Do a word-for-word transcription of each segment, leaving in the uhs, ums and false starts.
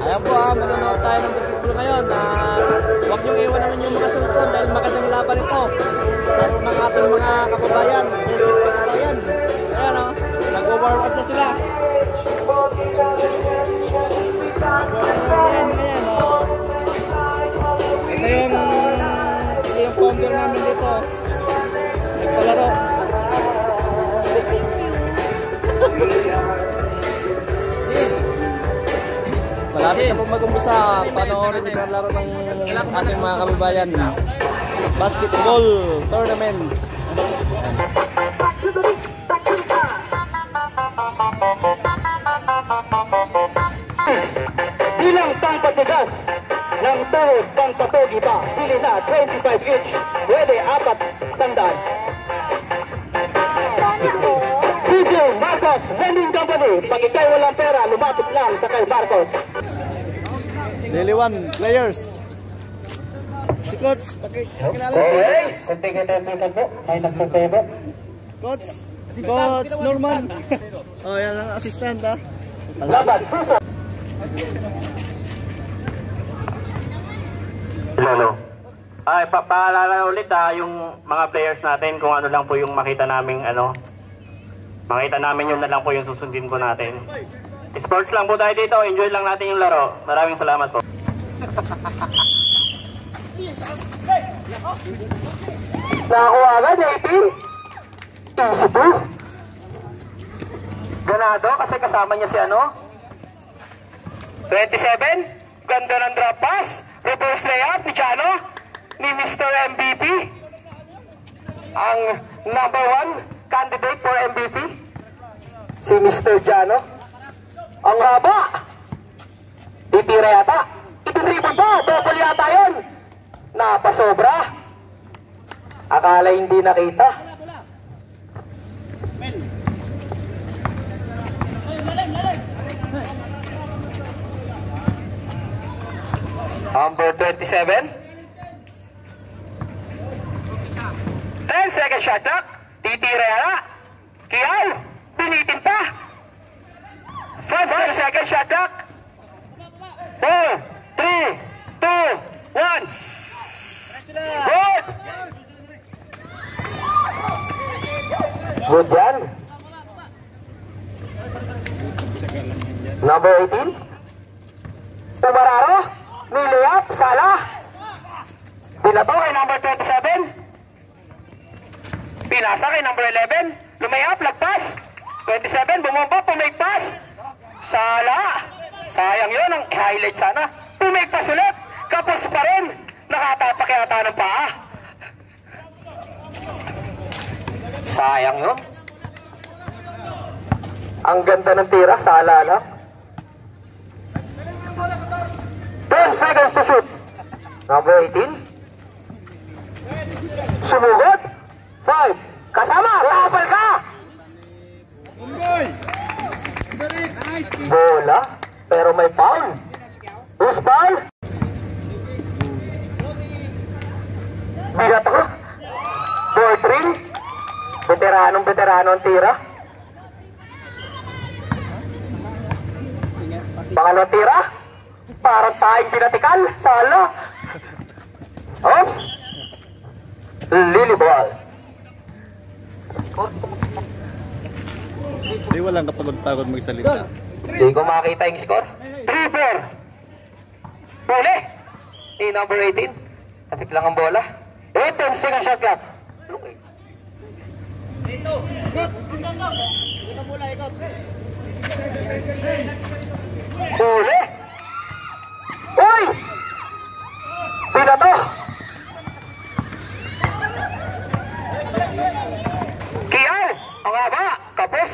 Ayan po ah, manonood tayo ng basketball ngayon. Uh, huwag niyong iwan naman yung mga cellphone dahil magandang laban ito. Lalo ng ating mga kababayan, Jesus kababayan. Ayan o, oh, nag-warm up na sila. Ayan, ayan o. Oh. Ito yung, ito yung founder namin dito. Nagpalaro. Malapit na po mag-umpisa. Panoorin yung laro ng ating mga kababayan. Basketball tournament. Bilang pangpatigas ng tuhod pangpatugi pa, bili na twenty-five each, pwede apat sandaan. D J Marcos Lending Company, pag ikaw walang pera, lumapit lang sa kay Marcos. Daily one players. Si Coach, pakilala po. Okay, kunting-kunting po, may nagsasebo. Coach, Coach Norman. Oh, yan ang assistant ah. Laban, puso. Lalo. Ay, papaalala ulit ha, yung mga players natin kung ano lang po yung makita naming ano. Makita namin yun na lang po yung susundin po natin. Sports lang po tayo dito, enjoy lang natin yung laro. Maraming salamat po. Nakakuha agad, eighteen. Easy po. Ganado kasi kasama niya si ano? twenty-seven. Ganda ng drop pass. Reverse layup ni Jano. Ni Mister M V P. Ang number one candidate for M V P. Si Mister Jano. Ang haba. Titira yata. Itinribon po. Double yata yun. Napasobra. Akala hindi nakita. Number twenty-seven. ten second shot clock. Titira yata. Kiyaw. Pinitin pa. five second shot clock. four, three, two, one. Good. Good yan. Number eighteen. Tumararo. Nilayap. Sala. Binato kay number twenty-seven. Pinasa kay number eleven. Lumayap. Lagpas. twenty-seven. Bumomba. Pumigpas. Sala. Sayang yun. Ang highlight sana. Pumigpas ulit. Kapos pa rin. Nakatapak yata ng paa. Sayang yun. Ang ganda ng tira. Sala lang. ten seconds to shoot. Number eighteen. Sumugod. five. Kasama. Rapal ka. Bola. Pero may foul. Who's foul? Bigat ako. Fourth ring. Veteranong veterano ang tira. Pangalawang tira. Parang tayong pinatikal. Sala. Oops. Lily ball. Hindi walang kapagod-pagod magsalita. Hindi ko makita yung score. three four. Huli. Ni number eighteen. Tapik lang ang bola. eighteen second shot clock. Dito. Dito bola, ikot. Huli. Uy! Binato. Kiyaw. Ang haba. Kapos.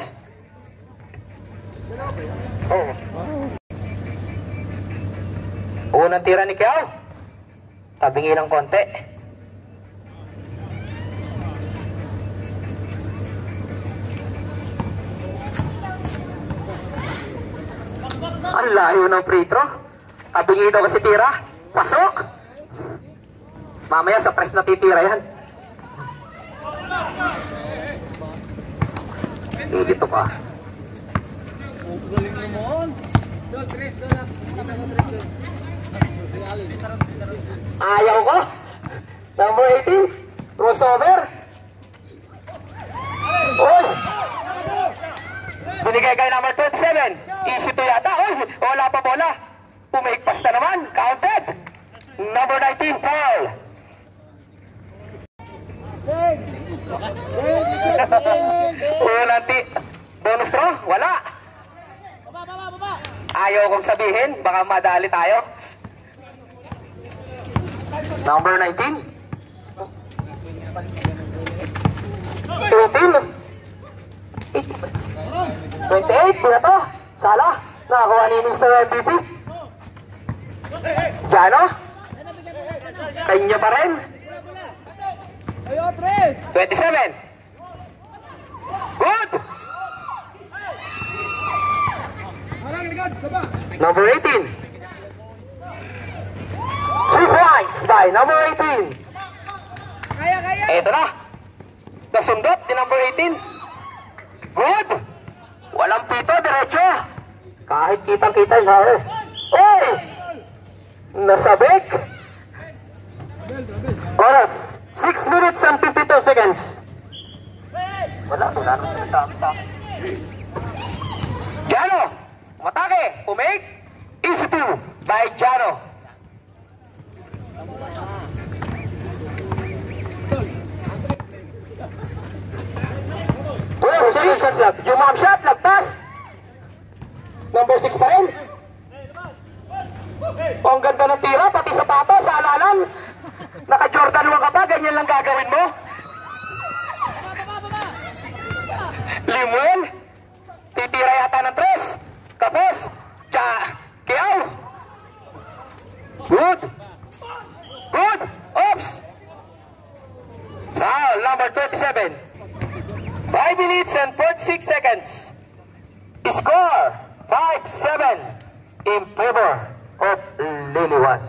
Oh. Unang tira ni Kiyaw. Tabingi ng konti. Ang layo ng free throw. Tabingi daw kasi tira. Pasok. Mamaya sa press na titira yan. Dito pa. Galing naman. Ayaw ko. Number eighteen. Crossover. Oy! Binigay kay number twenty-seven. Easy to yata. Oy, wala pa bola. Pumaigpas na naman. Counted. Number nineteen, foul. Wala ti. Bonus throw? Wala. Ayaw kong sabihin. Baka madali tayo. Number nineteen. eighteen. twenty-eight. Pina to. Salah. Nakakuha ni Mister M V P. Jano. Kanya pa rin. twenty-seven. Good. Number eighteen. Three points by number eighteen. Eto na. Nasundot ni number eighteen. Good. Walang pito, diretso. Kahit kitang-kita yun ha eh. Oy! Nasabik. Oras. six minutes and fifty-two seconds. Wala, wala nang sinasabi sa akin. Jano. Matake. Pumake. Easy two by Jano. twelve seconds shots left. Jumam shot, lagpas. Number six pa rin. Oh, ang ganda ng tira, pati sapatos, sa alalan. Naka-Jordan one ka ba? Ganyan lang gagawin mo? Limuel. Titira yata ng tres. Kapos. Tsa. Kiyaw. Good. Good. Oops. Foul number twenty-seven. five minutes and forty-six seconds. Score five seven in favor of Liliwan.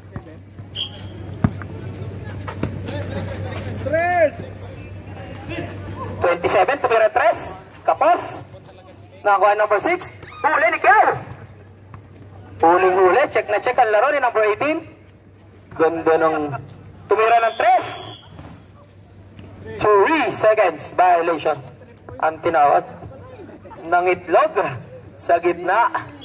twenty-seven, tumira tres. Kapos. Nakakuha number six. Huli ni Kiyaw. Huling-huli. Check na check ang laro ni number eighteen. Ganda ng tumira ng tres. three seconds violation. Ang tinawag ng itlog sa gitna.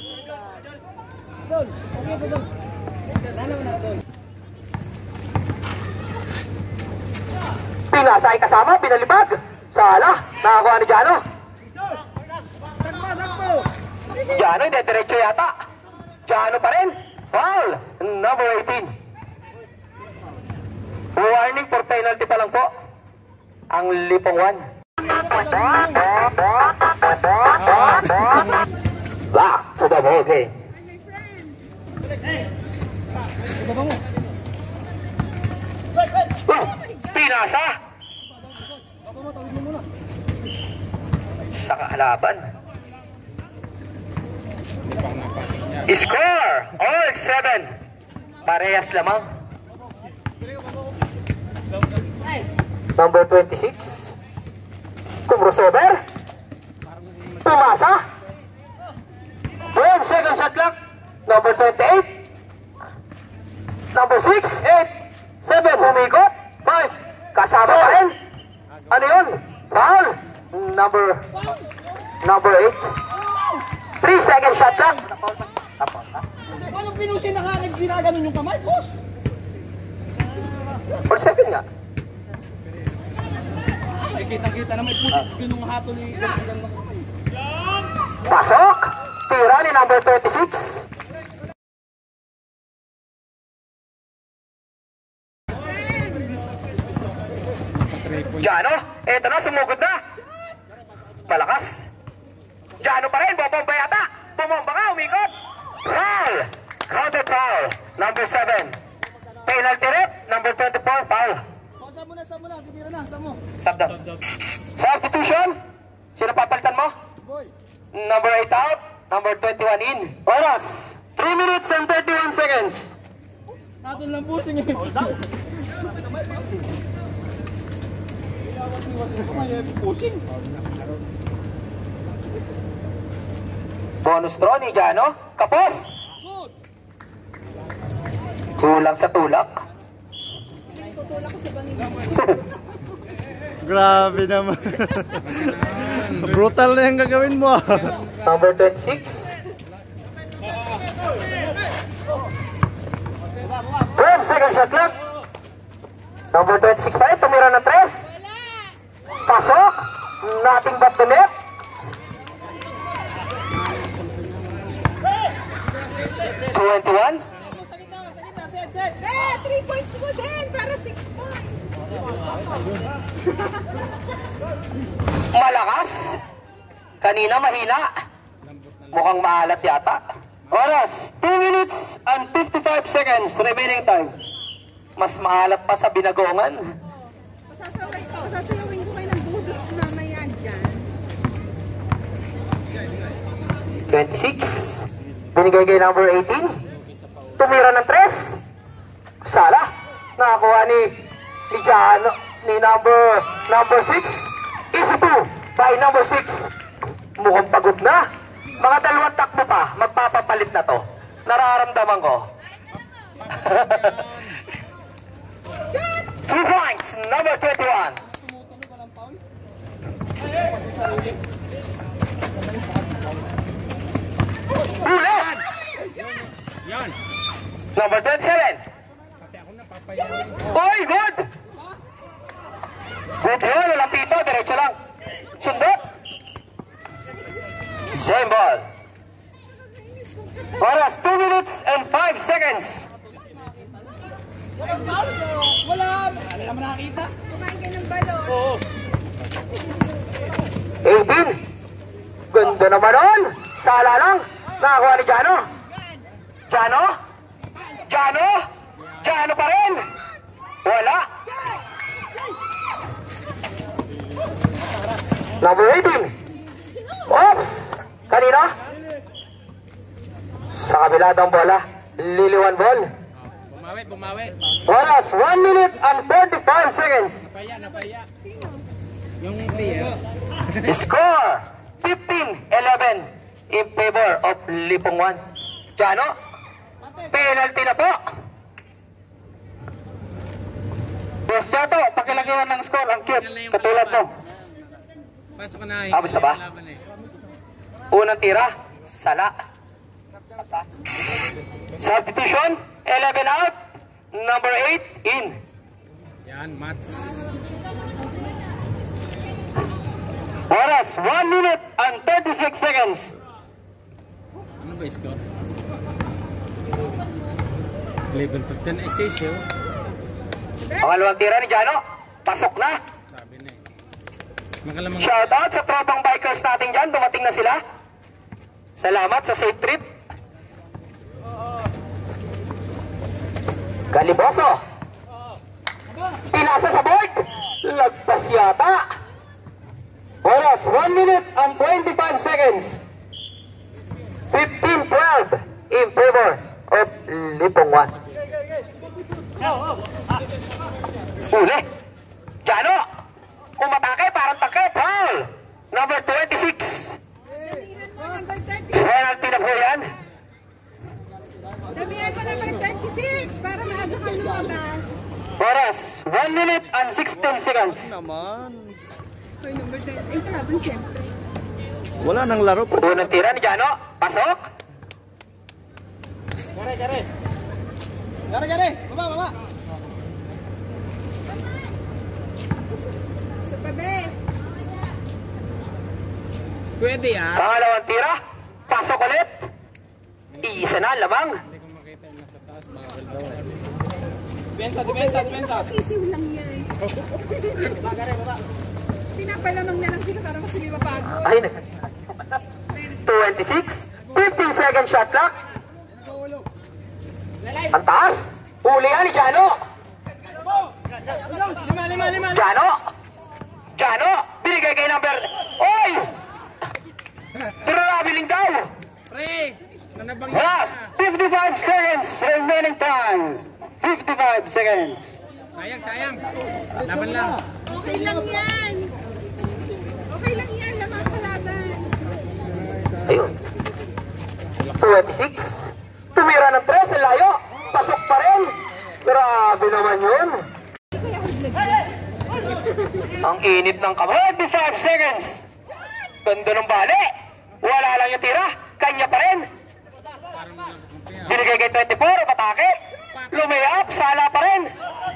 Pinasay kasama, pinalibag. Salah, nakakuha ni Jano. Jano, hindi diretso yata. Jano pa rin. Foul, number eighteen. Warning for penalty pa lang po. Ang lipong one. Back to the ball game. Uh, pinasa. Sa kalaban. Score all seven. Parehas lamang. Number twenty-six. Crossover. Pumasa. twelve second shot clock. Number twenty-eight. Number six. eight. seven. Humikot. five. Kasama pa rin. Ano yun? Foul. Number Number eight. three second shot clock. Paano pinusin na nga nag-ginaganon yung kamay, boss? four second nga. Ay, kitang-kita na may pusit. Ginong hato ni... Pasok. Tira ni number twenty-six. Jano, eto na, sumugod na. Malakas. Jano pa rin, bobomba yata. Bumomba nga, umikot. Foul. Counted foul. Number seven. Penalty rep. Number twenty-four, foul. O, saan mo na, saan mo na. Titira na, saan mo? Sub down. Substitution. Sino papalitan mo? Boy. Number eight out. Number twenty-one in. Oras. three minutes and thirty-one seconds. Natun lang pusing eh. Hold down. Pusing. Bonus throw ni Jano. Kapos. Kulang sa tulak. Grabe naman. Brutal na yung gagawin mo. Number twenty-six. twelve second shot clock. Number twenty-six pa rin, tumira ng tres. Pasok. Nothing but the net. twenty-one. Eh, three points mo din para six points. Malakas. Kanina mahina. Mukhang maalat yata. Oras, two minutes and fifty-five seconds remaining time. Mas maalat pa sa binagongan. Pasasaway, pasasayawin ko kayo ng budots mamaya dyan. twenty-six. Binigay kay number eighteen. Tumira ng tres. Sala. Nakakuha ni ni Jano, ni number number six. Easy two by number six. Mukhang pagod na. Mga dalawang takbo pa, magpapapalit na to. Nararamdaman ko. Two points, number twenty-one. Huli! Number twenty-seven. Oy, good! Good yun, walang pito, diretso lang. Sundot. Same ball. Oras, two minutes and five seconds. Kumain ka ng balon. eighteen. Ganda naman nun. Sala lang. Nakakuha ni Jano. Jano? Jano? Jano pa rin? Wala. Number eighteen. Oops! Kanina? Sa kabila daw ang bola. Liliwan ball. Bumawi, bumawi. Oras, one minute and forty-five seconds. Napaya, napaya. Yung player. Score fifteen eleven in favor of Lipunguan. Jano? Penalty na po. Boss Chato, pakilagiwan ng score. Ang cute. Katulad mo. Pasok ka na. Tapos na ba? Unang tira, Sala. Substitution, eleven out. Number eight, in. Yan, Mats. Oras, one minute and thirty-six seconds. Ano ba score? eleven to ten ay says yun. Pangalawang tira ni Jano. Pasok na. Sabi na eh. Makalamang. Shoutout sa tropang bikers natin dyan. Dumating na sila. Salamat sa safe trip. Caliboso. Pinasa sa board. Lagpas yata. Oras, one minute and twenty-five seconds. fifteen twelve in favor of Lipunguan. Uli. Jano. Umatake, parang take. Foul. Number twenty-six. Damihan mo number thirty. Penalty na po yan. Damihan mo number twenty-six para maaga kang lumabas. Oras, one minute and sixteen seconds. Naman. Hoy, number ten. Ay, kalaban siyempre. Wala nang laro. Unang tira ni Jano. Pasok. Gare, gare. Gare, gare. Baba, baba. Sa tabi. Pwede ah. Pangalawang tira. Pasok ulit. Iisa na, lamang. Hindi ko makita yung nasa taas. Bawal daw. Depensa, depensa, depensa. Sisiw lang yan. Pinapalamang na lang sila para mas hindi mapagod. Ay, twenty-six. fifteen second shot clock. Ang taas. Huli yan ni Jano. Lima, lima, lima. Jano. Jano. Binigay kay number. Oy! Trabiling daw. Pre. Nanabang Last fifty-five seconds remaining time. fifty-five seconds. Sayang, sayang. Laban lang. Okay lang yan. Okay lang yan. Lamang kalaban. Ayun. twenty-six. Tumira ng tres, ang layo. Pasok pa rin. Grabe naman yun. Ang init ng kamay. twenty-five seconds. Ganda ng bali. Wala lang yung tira. Kanya pa rin. Binigay kay twenty-four. Batake. Lumayap. Sala pa rin.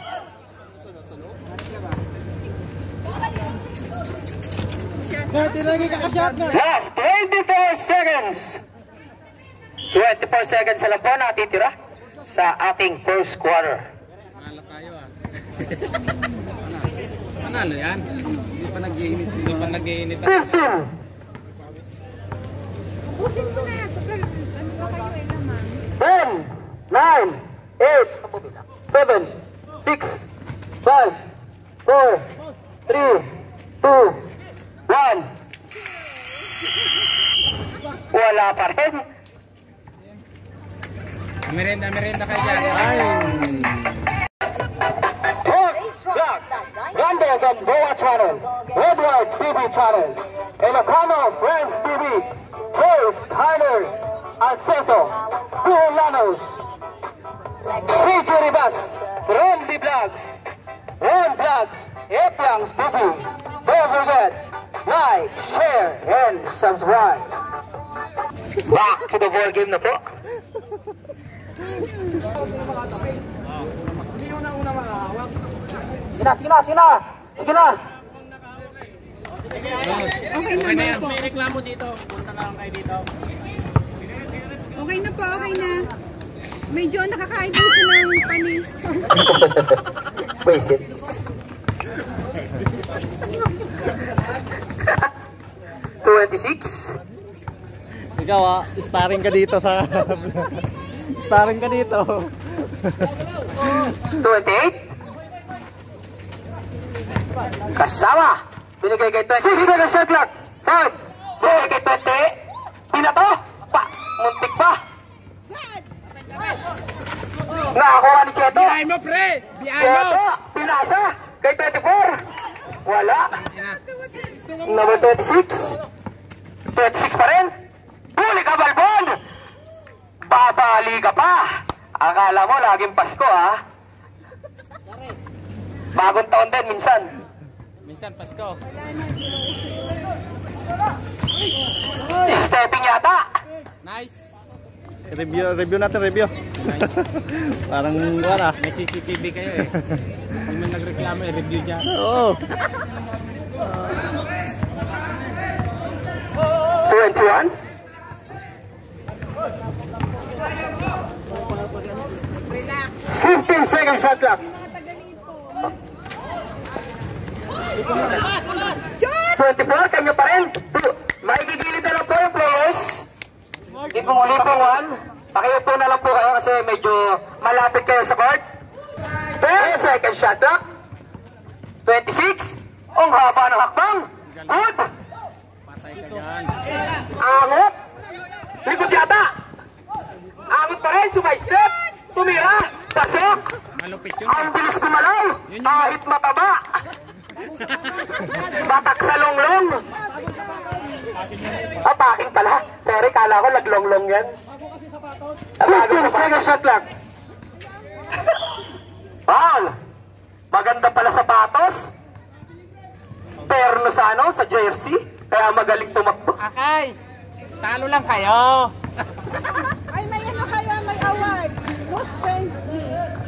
Last twenty-four seconds. twenty-four seconds na lang po natitira sa ating first quarter. Panalo tayo ah. Panalo yan. Hindi pa nag-iinit. Hindi pa nag-iinit. fifteen. Ubusin mo na. Tugal, ano ba kayo eh naman? ten, nine, eight, seven, six, five, four, three, two, one. Wala pa rin. Merenda, merenda kayo dyan. Black, Rando Gamboa Channel, Edward T V Channel, Ilocano Friends T V, Trace Carter, Acceso, Bulanos, C J Ribas, Randy Vlogs, Ron Vlogs, Eplangs T V. Don't forget, like, share, and subscribe. Back to the ball game na po. Sige na, sige na, sige na, sige na. Okay na yan. May reklamo dito. Punta lang kayo dito. Okay na po, okay na. Medyo nakakain po siya ng panis. Waste it. twenty-six. Ikaw ah, starring ka dito sa... starring ka dito. twenty-eight. Kasama. Binigay kay twenty. six seconds shot clock. five. Binigay kay twenty. Pinato. Pa. Muntik pa. Nakakuha ni Cheto. Biyahin mo, pre! Biyahin mo! Cheto. Pinasa. Kay twenty-four. Wala. Number twenty-six. twenty-six pa rin. Huli ka, Balbon! Babali ka pa. Akala mo laging Pasko, ha? Bagong taon din minsan. Minsan, Pasko. Stepping yata. Nice. Review, review natin, review. Parang wala. May C C T V kayo eh. Kung may nagreklamo eh, review dyan. Oo. twenty-one. fifteen seconds shot clock. twenty-four, kanya pa rin. Makikigilid na lang po yung players. Lipong lipong one. Pakiupo na lang po kayo kasi medyo malapit kayo sa court. ten seconds shot clock. twenty-six. Ang haba ng hakbang. Good. Patay ka dyan. Angot. Likod yata. Angot pa rin. Sumay-step. Tumira. Pasok. Malupit yun. Ang bilis kumalaw. Kahit mataba. Batak sa longlong. Ah, packing pala. Sorry, kala ko naglonglong yan. Bago sa second shot lang. Wow. Maganda pala sapatos. Perno sa ano, sa jersey. Kaya magaling tumakbo. Akay! Talo lang kayo! Ay, may ano kayo, may award. Most friendly.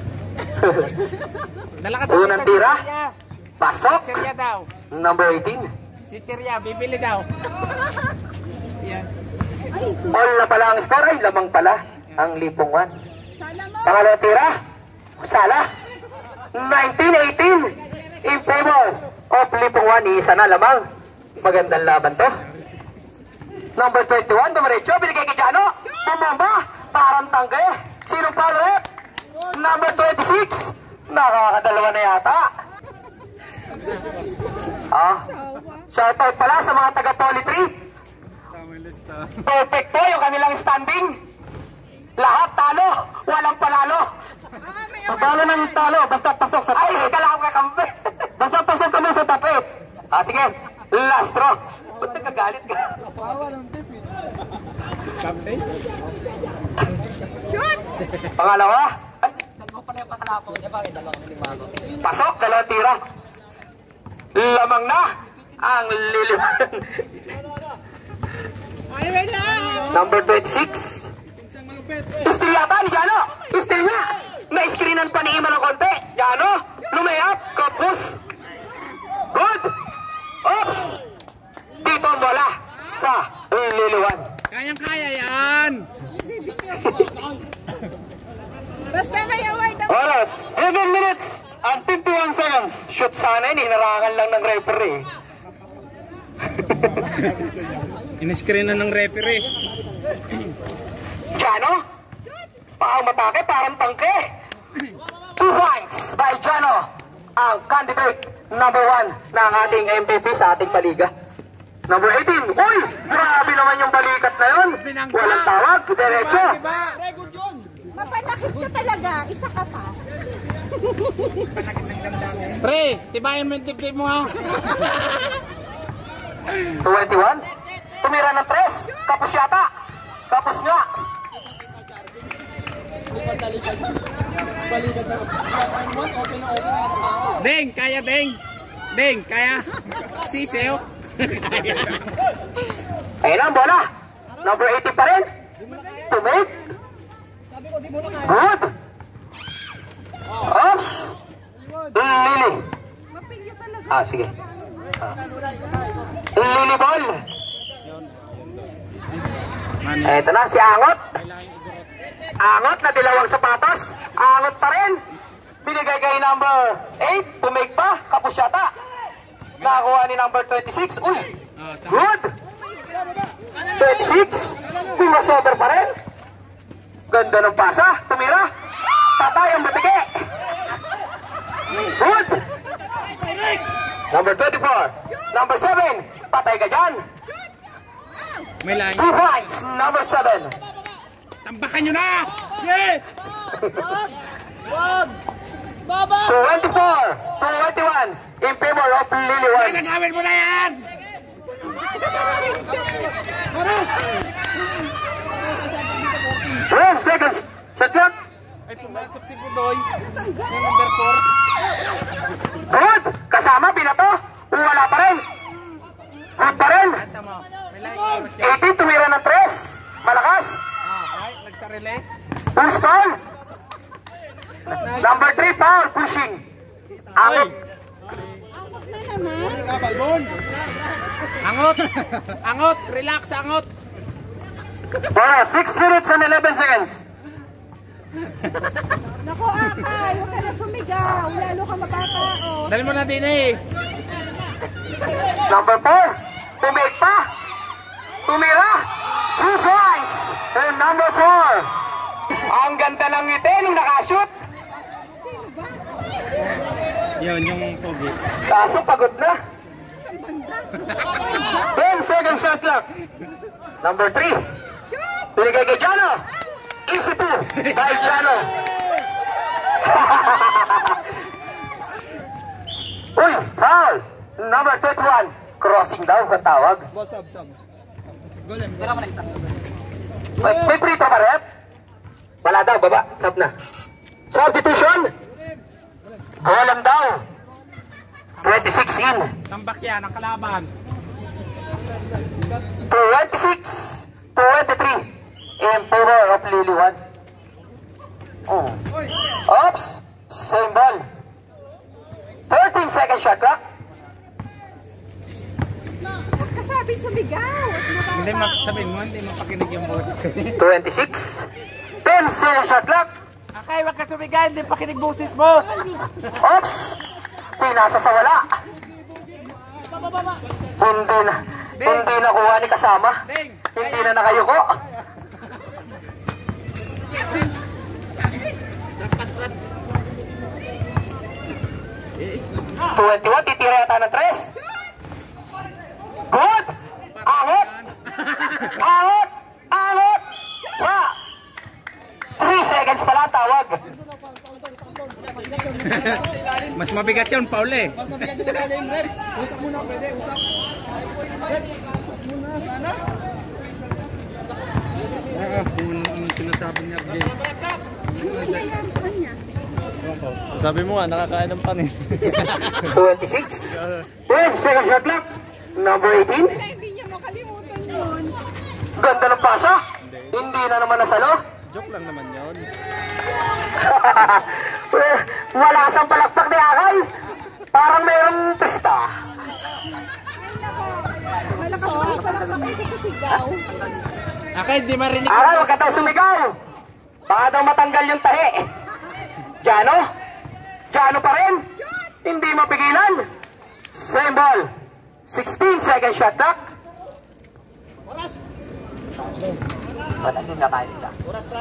Dala ka Unang tira. Chicheria. Pasok. Chicheria daw. Number eighteen. Chicheria, bibili daw. Yan. Ay, ito. All na pala ang score. Ay, lamang pala ang lipong one. Sana mo. Pangalawang tira. Sala. nineteen eighteen. In favor of lipong one. Isa na lamang. Magandang laban to. Number twenty-one. Dumiretso. Binigay kay Jano. Pumamba. Parang tangge. Sinong follow rep? Number twenty-six. Nakakadalawa na yata. Ah. Shoutout pala sa mga taga-Poly three. Perfect po yung kanilang standing. Lahat talo. Walang panalo. Ah, may Talo ng talo. Basta pasok sa tapit. Ay, kailangan ka kampi. Basta pasok ka nun sa tapit. Ah, sige. Last draw. Ba't nagkagalit ka? Captain. Shoot! Pangalawa. Ay, pasok, dalawang tira. Lamang na ang liliwan. Ay, wait lang! Number twenty-six. Steal yata ni Jano. Steal niya. Na-screenan pa ni Ima ng konti. Jano, lumayap. Kapus. Good. Oops. Dito ang bola sa liliwan. Kayang-kaya yan. Basta may award ang... Oras, seven minutes and fifty-one seconds. Shoot sana yun, hinarangan lang ng referee. In-screen na ng referee. Jano, parang matake, parang tangke. Two points by Jano, ang candidate number one ng ating M V P sa ating paliga. Number eighteen, uy, grabe naman yung balikat na yun. Walang tawag, diretso. Mapanakit ka talaga, isa ka pa. Pre, tibayan mo yung tip-tip mo ha. twenty-one. Tumira ng tres. Kapos yata. Kapos nga. Deng, kaya Deng. Deng, kaya. Sisew. Ayun ang bola. Number eighteen pa rin. To make. Good. Oops. Lili. Mapilyo talaga. Ah, sige. Ah. Lili ball. Eto na, si Angot. Angot na dilawang sapatos. Angot pa rin. Binigay kay number eight. To make pa. Kapos yata. Nakakuha ni number twenty-six. Uy. Good. twenty-six. Tumasober pa rin. Ganda ng pasa. Tumira. Patay ang batike. Good. Number twenty-four. Number seven. Patay ka dyan. May line. Two points. Number seven. Tambakan nyo na! Yeah! twenty-four. twenty-one. In favor of Liliwan. Nagawin mo na yan! twelve seconds. Shot clock. Ay, pumasok si Pudoy. Yung number four. Good. Kasama, binato. Wala pa rin. Good pa rin. Tama. May line. eighteen. Tumira ng tres. Malakas. Ah, ay, nagsarili. Push foul. Number three, foul. Pushing. Angot. Angot na naman. Angot! Angot! Relax, angot! Oh, six minutes and eleven seconds. Naku, Akay, huwag ka na sumigaw. Lalo ka mapapao. Dali mo na din eh. Number four. Tumake pa. Tumira. Two points. And number four. Ang ganda ng ngiti nung nakashoot. Yun, yung pogi. Kaso pagod na. ten seconds shot clock. Number three. Binigay kay Jano. Easy two. By Jano. Uy, foul. Number thirty-one. Crossing daw ang tawag. Boss, sub, sub. May, may prito ba, rep? Wala daw, baba. Sub na. Substitution. Walang daw. twenty-six in. Tambak yan, ang kalaban. twenty-six. twenty-three. In favor of Liliwan. Oh. Oops. Same ball. thirteen second shot clock. Huwag ka sabi sumigaw. Hindi sabihin mo, hindi mapakinig yung boss. twenty-six. ten second shot clock. Okay, wag ka sumigay, hindi pakinig boses mo. Oops. Pinasa sa wala. Hindi na. Hindi nakuha ni kasama. Ding! Hindi na nakayuko. twenty-one, titira yata ng tres. Good! Angot! Angot! Angot! Wa! three seconds pala tawag. Mas mabigat yun, Paul eh. Mas mabigat yung ilalim, Red. Usap muna, pwede. Usap. Red, usap muna, sana. Ah, kung ano sinasabi niya. Ano nangyayari sa kanya? Sabi mo nga, nakakain ng panin. twenty-six. twelve, second shot clock. Number eighteen. Wala, hindi niya makalimutan yun. Ganda ng pasa. Hindi na naman nasalo. Joke lang naman yun. Wala sang palakpak ni Akay. Parang mayroong pista. Malakas pa yung palakpakin sa sigaw. Akay, di marinig. Akay, huwag ka daw sumigaw. Baka daw matanggal yung tahi. Jano? Jano pa rin? Hindi mapigilan. Same ball. sixteen second shot clock. Ba't hindi na kaya sila?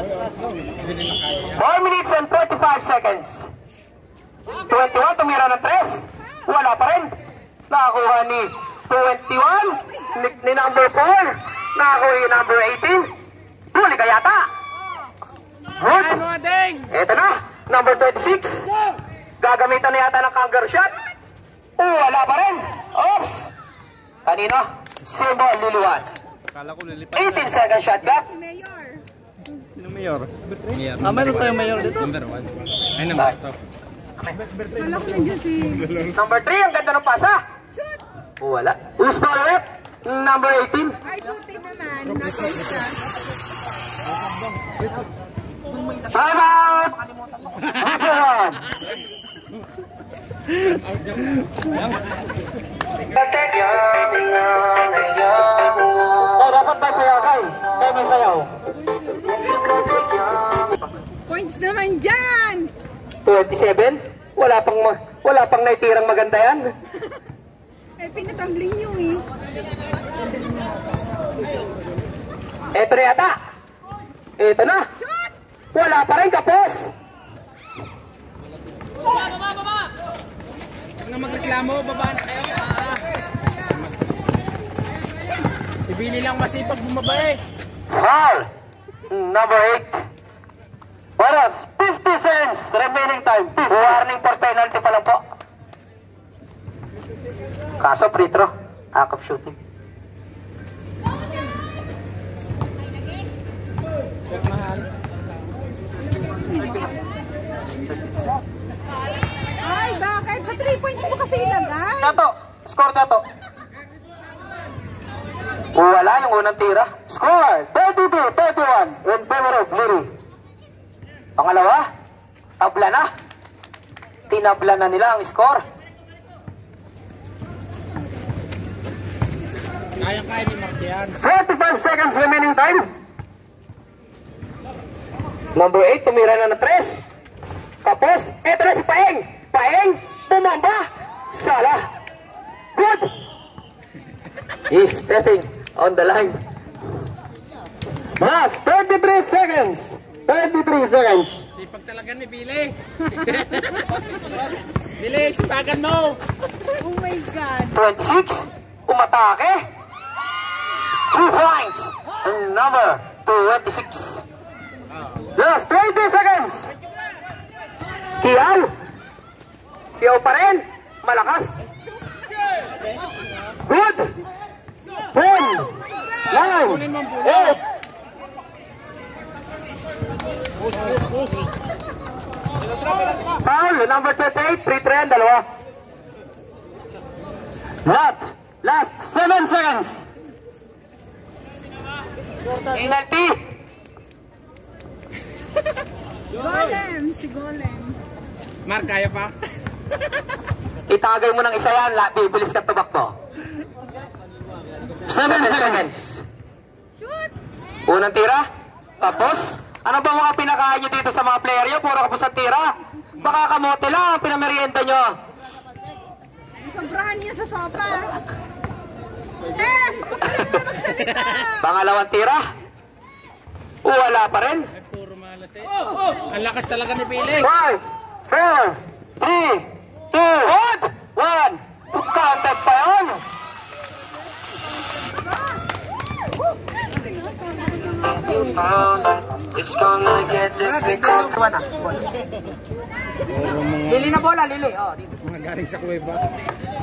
four minutes and forty-five seconds. twenty-one, tumira ng tres. Wala pa rin. Nakakuha ni twenty-one. Ni, ni number four. Nakakuha ni number eighteen. Huli ka yata. Good. Ito na. Number twenty-six. Gagamitan na yata ng kangaroo shot. Wala pa rin. Oops. Kanino? Simo Liliwan. Akala ko lilipan eighteen second shot clock. Si Mayor. Sinong mayor? Mayor. Ah, meron tayong mayor dito. Number one. Ay, number two. Wala ko nandiyan si... Number three, ang ganda ng pasa. Shoot! Wala. Who's ball rep? Number eighteen. Ay, buti naman. Natin siya. Time out! Again. Oh, dapat ba sayaw kay? Eh, may sayaw. Points naman dyan! twenty-seven? Wala pang ma wala pang naitirang maganda yan. Eh, pinatambling nyo eh. Eto na yata. Eto na. Wala pa rin kapos. Huwag na magreklamo, baba na kayo. Ah. Si Billy lang masipag bumaba eh. Foul. Number eight. Oras, fifty seconds remaining time. Warning for penalty pa lang po. Kaso free throw. Act of shooting. Huwag mahal. Ay, bakit? Sa three points mo kasi ilagay. Tato, score Tato. Wala yung unang tira. Score, thirty-two thirty-one in favor of Liri. Pangalawa, tabla na. Tinabla na nila ang score. Kaya-kaya ni Mark yan. forty-five seconds remaining time. Number eight, tumira na ng tres. Tapos, eto na si Paeng. Paeng, tumamba. Sala. Good. He's stepping on the line. Mas, thirty-three seconds. thirty-three seconds. Sipag talaga ni Billy. Billy, sipagan mo. Oh my God. twenty-six, umatake. Two points. And number twenty-six. Last twenty seconds. Kiyaw. Kiyaw pa rin. Malakas. Good. ten. nine. eight. Foul. Number twenty-eight. Free throw yan. Dalawa. Last. Last. seven seconds. Penalty. Golem, si Golem. Mark, kaya pa? Itagay mo ng isa yan, la, bibilis ka tumakbo. Seven seconds. Shoot! Unang tira. Tapos, ano ba mga pinakain nyo dito sa mga player nyo? Puro kapos ang tira. Baka kamote lang ang pinamerienda nyo. Sobrahan niya sa sopas. Eh! Magaling na magsalita! Pangalawang tira. Wala pa rin. Ay, puro malas eh. Ang lakas talaga ni Billy. Five, four, three, two, one. Counted pa yun. It's gonna get difficult. Lili na bola, Lili. Oh, dito. Mga galing sa kuweba.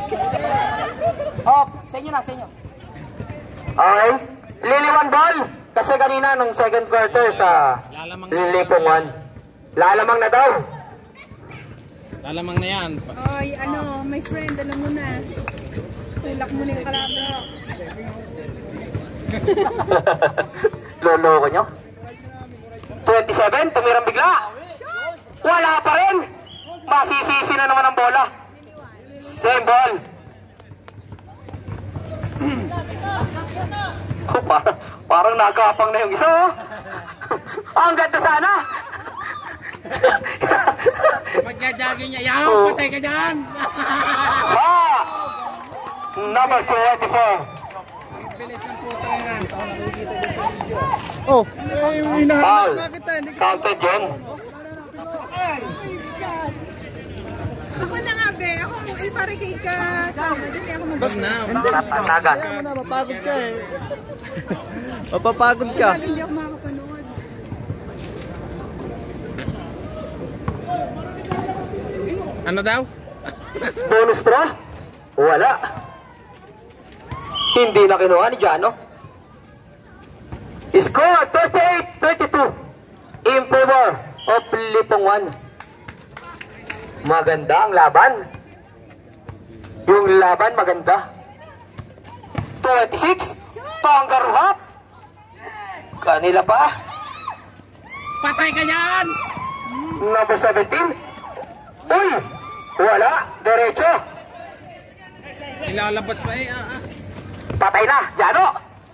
Oh, sa inyo na, sa inyo. Okay. Lili one ball. Kasi kanina nung second quarter sa Lipungan, lalamang na daw. Lalamang na yan. Oy, ano, my friend, alam mo na. Tulak mo na yung kalaban. Loloko nyo. twenty-seven, tumirang bigla. Wala pa rin. Masisisi na naman ang bola. Same ball. Oh, parang, parang nagapang na yung isa, oh. Ang ganda sana. Magja-jogging niya. Yaw, patay ka dyan. Ah! Number twenty-four. Bilis ng puto yan. Oh, eh, yung hinahanap Foul. na kita. Hindi ka. Counted yun. Ako na nga, be. Ako, eh, para kay ka. Sama, dali ako mag- Bag na. Tatantagan. Kaya mo na, mapagod ka eh. Mapapagod ka. Hindi ako makakapanood. Ano daw? Bonus draw? Wala. Hindi na kinuha ni Jano. Score thirty-eight thirty-two in favor of Lipungan. Maganda ang laban. Yung laban maganda. twenty-six Panggaruhap. Kanila pa. Patay ka dyan. Number seventeen. Uy! Wala. Derecho. Ilalabas pa eh. Ah, ah. Patay na. Jano.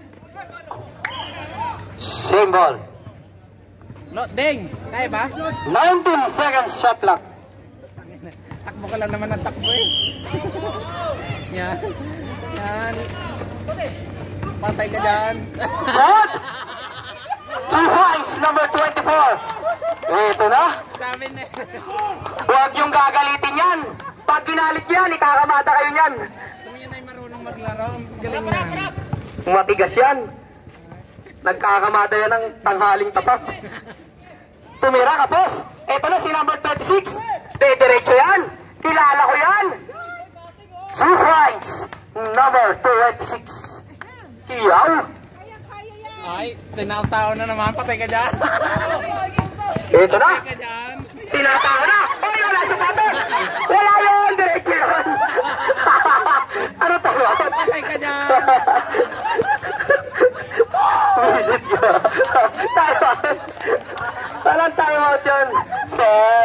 Same ball. No, ding. Kaya ba? nineteen seconds shot clock. Takbo ka lang naman ng takbo eh. Yan. Yan. Patay ka dyan. What? Two points, number twenty-four. Ito na. Sabi na. Huwag niyong gagalitin yan. Pag ginalit yan, ikakamata kayo niyan. Kung yan ay marunong maglaro, ang galing na. Matigas yan. Nagkakamata yan ng tanghaling tapat. Tumira ka, boss. Ito na si number twenty-six. Dediretso yan. Kilala ko yan. Two points, number twenty-six. Hiyaw. Ay, tinatao na naman. Patay ka dyan. Ito na. Patay ka dyan. Tinatao na. Ay, wala sa patos. Wala yun. Diretso yun. Ano tayo? Patay ka dyan. Visit ko. Tayo. Walang tayo out yun. Sir.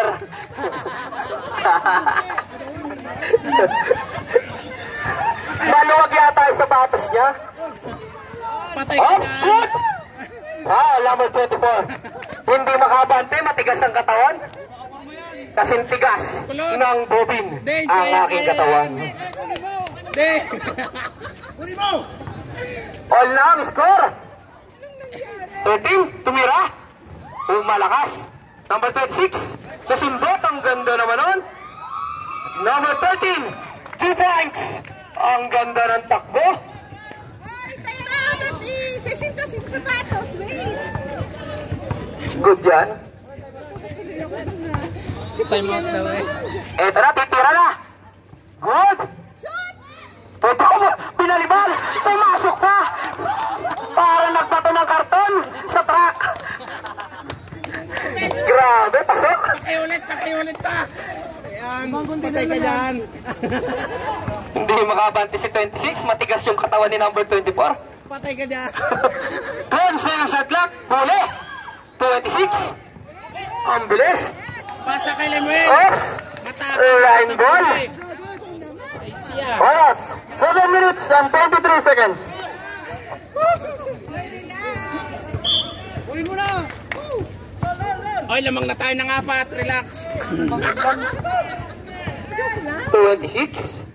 Maluwag yata yung sapatos niya. Patay ka Oh, dyan. good! Ah, number twenty-four. Hindi makabante, matigas ang katawan. Kasing tigas ng bobin Ding, ang kaya- aking kaya katawan. yan. Ding. All na ang score. thirteen, tumira. Umalakas. Number twenty-six, nasimbot. Ang ganda naman nun. Number thirteen, two points. Ang ganda ng takbo. Ay, tayo na. Dati, sesintas yung sapatos. Wait. Good yan. Time out daw eh. Eto na, titira na. Good. Totoo mo, binalibal. Pumasok pa. Parang nagbato ng karton sa truck. Grabe, pasok. Patay ulit, patay ulit pa. Ayan, patay ka dyan. Hindi makabante si twenty-six, matigas yung katawan ni number twenty-four. Patay ka dyan. ten seconds shot clock, huli. twenty-six. Ang bilis. Pasa kay Lemuel. Oops. Matapos. Line ball. Ay, siya. Oras, seven minutes and twenty-three seconds. Oy, lamang na tayo ng apat. Relax. twenty-six.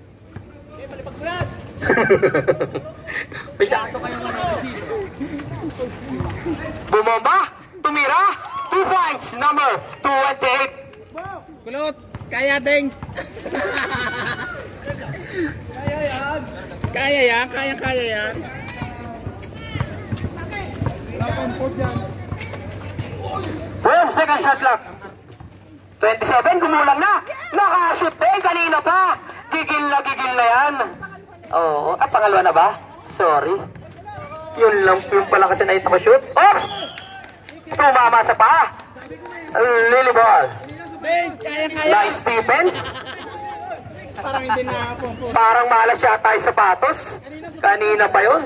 Bumomba, tumira, two points, number twenty-eight. Kulot. Kaya ding. Kaya yan. Kaya kaya yan. Boom, second shot clock. twenty-seven, gumulang na. Nakashoot din, kanina pa. Gigil na gigil na yan. Oo, ah, pangalawa na ba? Sorry. Yun lang, yun pala kasi nakita ko shoot. Oops! Tumama sa paa. Lily ball. Nice defense. Parang hindi na po. Parang malas yata yung sapatos. Kanina pa yun.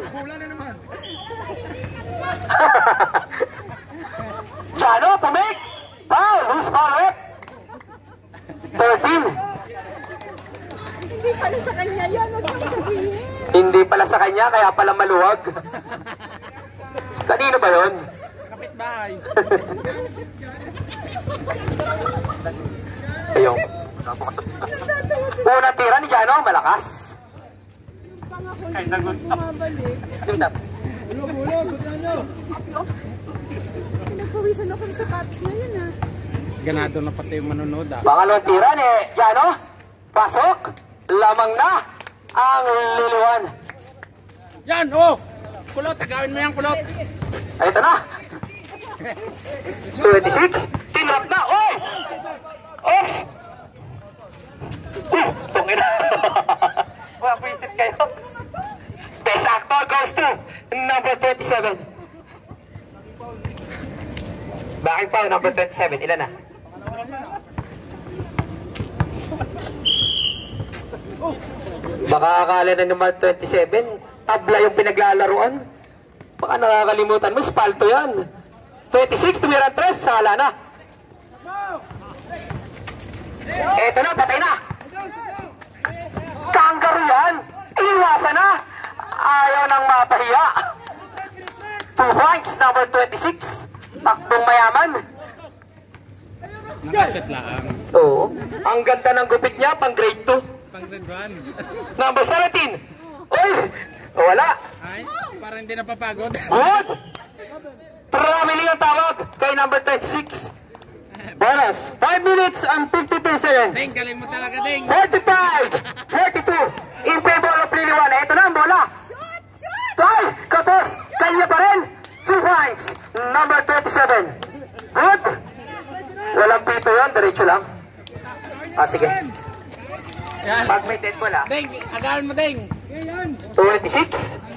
Chano, pumik! Foul! Who's foul rep? thirteen. Hindi pala sa kanya yan. Huwag kang sabihin. Hindi pala sa kanya, kaya pala maluwag. Kanino ba yun? Kapitbahay. Ayun. Unang tira ni Jano, malakas. Kahit nagot. Bumabalik. Pinagpawisan ako sa sapatos na yun ah. Ganado na pati yung manonood ah. Pangalawang tira ni Jano. Pasok. Lamang na ang luluan. Yan, oh! Kulot, tagawin mo yung kulot. Ay, ito na. twenty-six. Tinrap na. Oh! Oops! Uh, tungin na. Mapuisip kayo. Best actor goes to number twenty-seven. Bakit pa number twenty-seven? Ilan na? Baka akala na number twenty-seven, tabla yung pinaglalaruan. Baka nakakalimutan mo, spalto yan. twenty-six, tumira tres, sala na. Eto na, patay na. Kangaroo yan. Iwasan na. Ayaw nang mapahiya. Two points, number twenty-six. Takbong mayaman. Nakaset lang. Oo. Ang ganda ng gupit niya, pang grade two. Pang grade one. Number seventeen. Uy! Wala. Ay, parang hindi napapagod. Good. Traveling ang tawag kay number twenty-six. Bonus, five minutes and fifty-two seconds. Ding, galing mo talaga, Ding. forty-five, forty-two. In favor of Liliwan. Ito na ang bola. Ay! Kapos! Kanya pa rin. Two points. Number twenty-seven. Good. Walang pito yan. Diretso lang. Ah, sige. Yan. Pag may dead ball ah. Ding, agawin mo, Ding. twenty-six.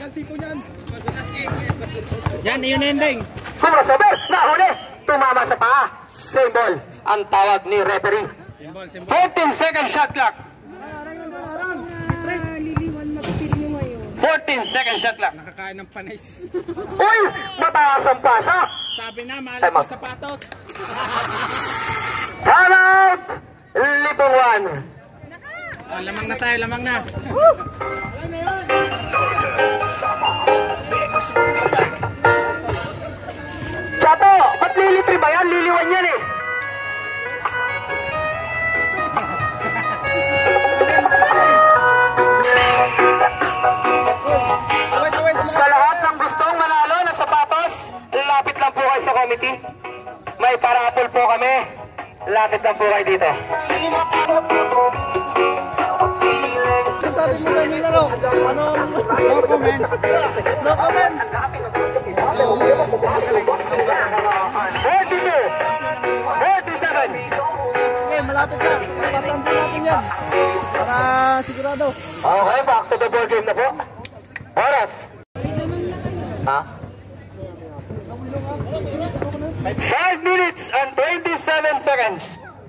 Yan, yun na yun, Ding. Crossover. Nahuli. Tumama sa paa. Same ball. Ang tawag ni referee. Symbol, symbol. fourteen second shot clock. Liliwan, mapipili nyo ngayon. fourteen second shot clock. Nakakain ng panis. Uy! Mataas ang pasa. Sabi na, malas Time out. yung sapatos. Time out! Little one. Oh, lamang na tayo, lamang na. Chato, ba't lilitri ba yan? Liliwan yan eh. Sa lahat ng gustong manalo ng sapatos, lapit lang po kayo sa committee. May parapol po kami. Lapit lang po kayo dito. Sabi mo sa inyo laro, ano? No comment. No comment. forty-two, forty-seven. Okay, malapit na. Patampo natin yan. Para sigurado. Okay, back to the ball game na po. Oras. Ha? five minutes and twenty-seven seconds.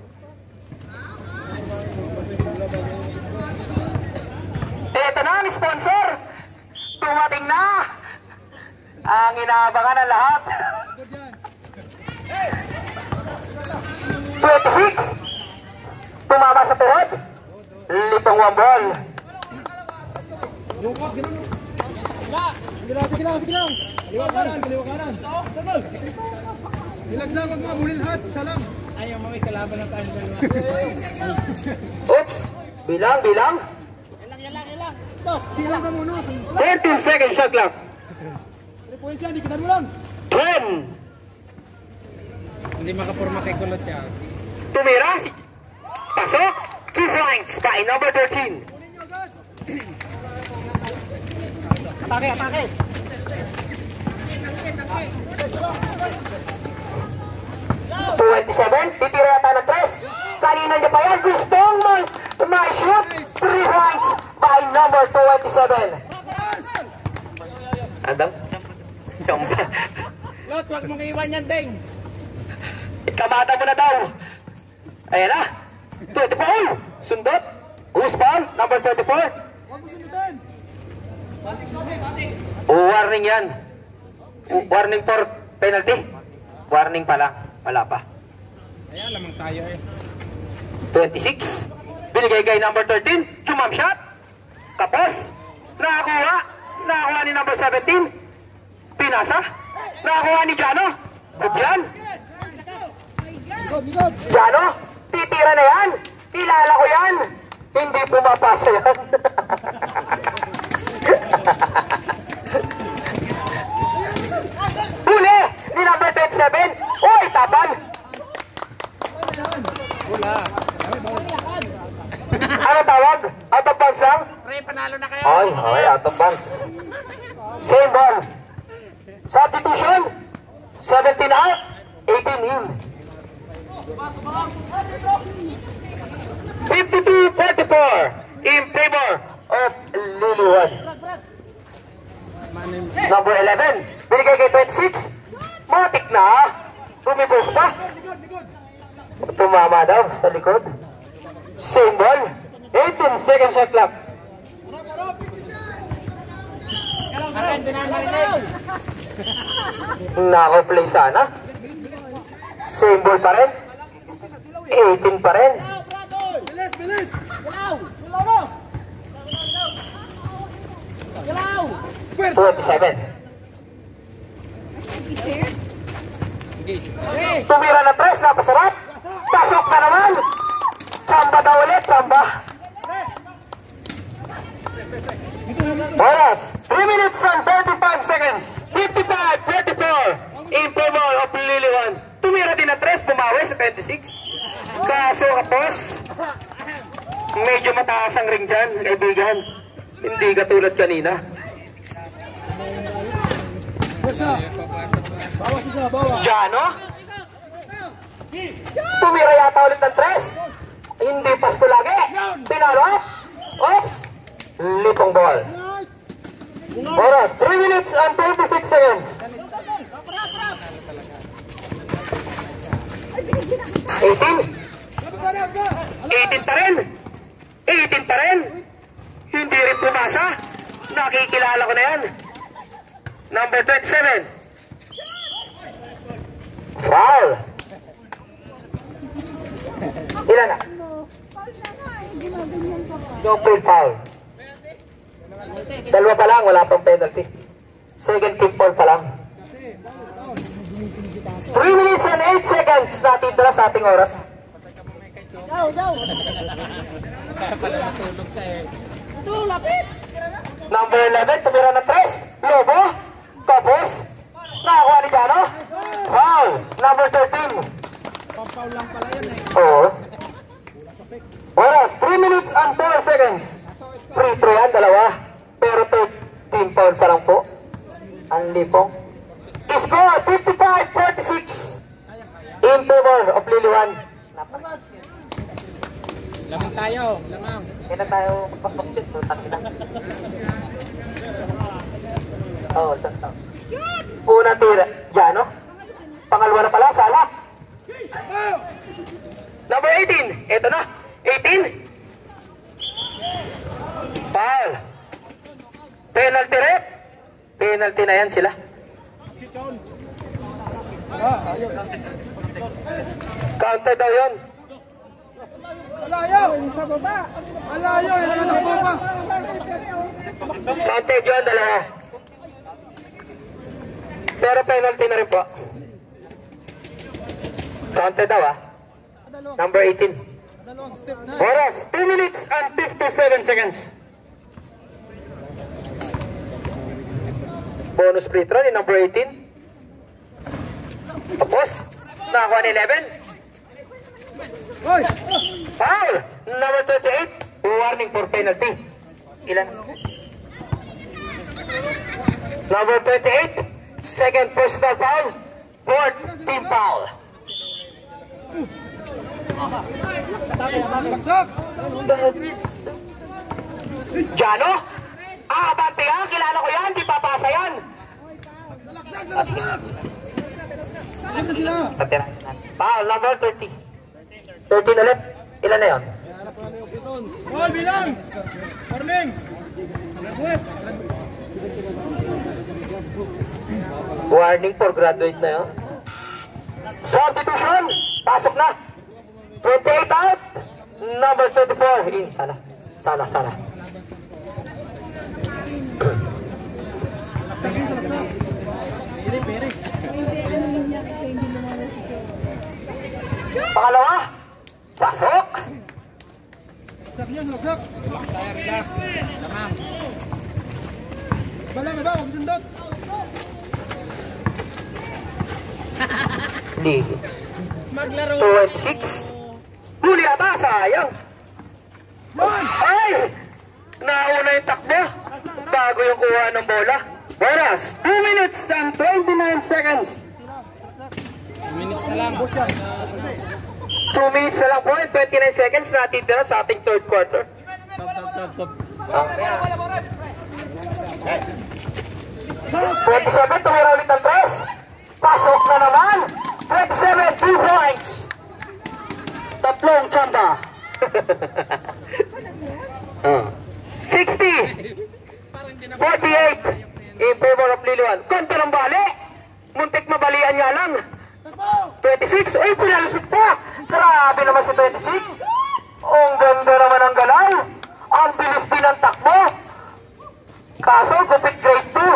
Ito na ang sponsor. Tumating na. Ang inaabangan ng lahat. twenty-six. Tumama sa tuhod. Lipong one ball. Sige lang, sige lang, sige lang. Kaliwa kanan, kaliwa kanan. Ilag lang, wag mabulil lahat. Isa lang. Ayaw mo, may kalaban ng tayo. Oops. Bilang, bilang. Ilang, ilang, ilang. Dos, sila ka muna. thirteen second shot clock. three points yan, di kita lang. ten. Hindi makapurma kay kulot yan. Tumira si pasok. Two points by number thirteen. Atake, atake. twenty-seven. Titira yata ng tres. Kanina niya pa yan. Gustong mag ma-shoot. Three points by number twenty-seven. Andang? Huwag mong iwan yan, Deng. Ikamata mo na daw. Ayan na. twenty-four. Sundot. Who's ball? Number twenty-four. Warning yan. Warning for penalty. Warning pa lang. Wala pa. Ayan, lamang tayo eh. twenty-six. Binigay kay number thirteen. Jump shot. Tapos. Nakakuha. Nakakuha ni number seventeen. Pinasa. Nakakuha ni Jano. Bubyan. Jano. Titira na yan. Kilala ko yan. Hindi pumapasa yan. Huli ni number twenty-seven. Uy, tapan. Wala. Ano tawag? Out of bounds lang? Pre, panalo na kayo. Ay, ay, out of bounds. Same ball. Substitution. seventeen out. eighteen in. fifty-two forty-four in favor of Liliwan. Number eleven. Binigay kay twenty-six. Matik na. Rumibos pa. Tumama daw sa likod. Same ball. eighteen seconds shot clock. Akin, din ang marinig. Nako, play sana. Same ball pa rin. eighteen pa rin. Bilis, bilis! Galaw! Galaw! Galaw! twenty-seven. Tumira na tres, napasarap. Pasok na naman. Chamba daw ulit, chamba. Oras, three minutes and thirty-five seconds. fifty-five twenty-four in favor of Liliwan. Tumira din na tres, bumawi sa twenty-six. Kaso kapos, medyo mataas ang ring dyan, kaibigan. Hindi katulad kanina. Jano? Tumira yata ulit ng tres. Hindi pasto lagi. Pinalo. Oops. Lipong ball. Oras, three minutes and twenty-six seconds. eighteen. eighteen pa rin. eighteen pa rin. Hindi rin pumasa. Nakikilala ko na yan. Number twenty-seven. Foul. Ilan na? Double foul. Dalawa pa lang, wala pang penalty. Second team foul pa lang. three minutes and eight seconds natin dala sa ating oras. Go, go! Kaya pala natulog ka eh. Ito, lapit! Number eleven, tumira na tres. Lobo. Tapos, nakakuha ni Jano. Foul. Number thirteen. Pampaw lang pala yun eh. Oo. Oras, three minutes and four seconds. Free throw yan, dalawa. Pero third team foul pa lang po. Ang lipong. Score, fifty-five forty-six. In favor of Liliwan. Lamang tayo, lamang. Kaya na tayo magpapaksit. Oo, saan tao? Unang tira. Jano. Pangalawa na pala, sala. Number eighteen. Ito na. eighteen. Foul. Penalty rep. Penalty na yan sila. Counter daw yun. Alayaw! Sa baba! Alayaw! Yung sa baba! Counter yun, dalawa. Pero penalty na rin po. Counter daw ah. Number eighteen. Dalawang step na. Oras, two minutes and fifty-seven seconds. Bonus free throw ni number eighteen. Tapos, nakakuha ni eleven. Hoy! Foul! Number twenty-eight. Warning for penalty. Ilan? Number twenty-eight. Second personal foul. Fourth team foul. Bagsak! Jano? Ah, bante yan. Kilala ko yan. Di papasa yan. Ganda sila. Patira. Foul, number thirty. thirteen ulit. Ilan na yun? Ball bilang. Warning. Warning for graduate na yun. Substitution. Pasok na. twenty-eight out. Number twenty-four. In. Sana. Sana, sana. Pangalawa. Pasok. Lagsak yan, lagsak. Bala na ba? Huwag sundot. League. twenty-six. Huli ata, sayang. Ay! Nauna yung takbo. Bago yung kuha ng bola. Oras, two minutes and twenty-nine seconds. two minutes na lang. two minutes na lang po and twenty-nine seconds natitira sa ating third quarter. Sub, sub, sub, sub. twenty-seven, tumira ulit ang tres. Pasok na naman. twenty-seven, two points. Tatlong tsamba. sixty. forty-eight. In favor of Liliwan. Konto ng bali. Muntik mabalian nga lang. twenty-six. Uy, pinalusot pa. Grabe naman si twenty-six. Ang ganda naman ang galaw. Ang bilis din ang takbo. Kaso, gupit grade two.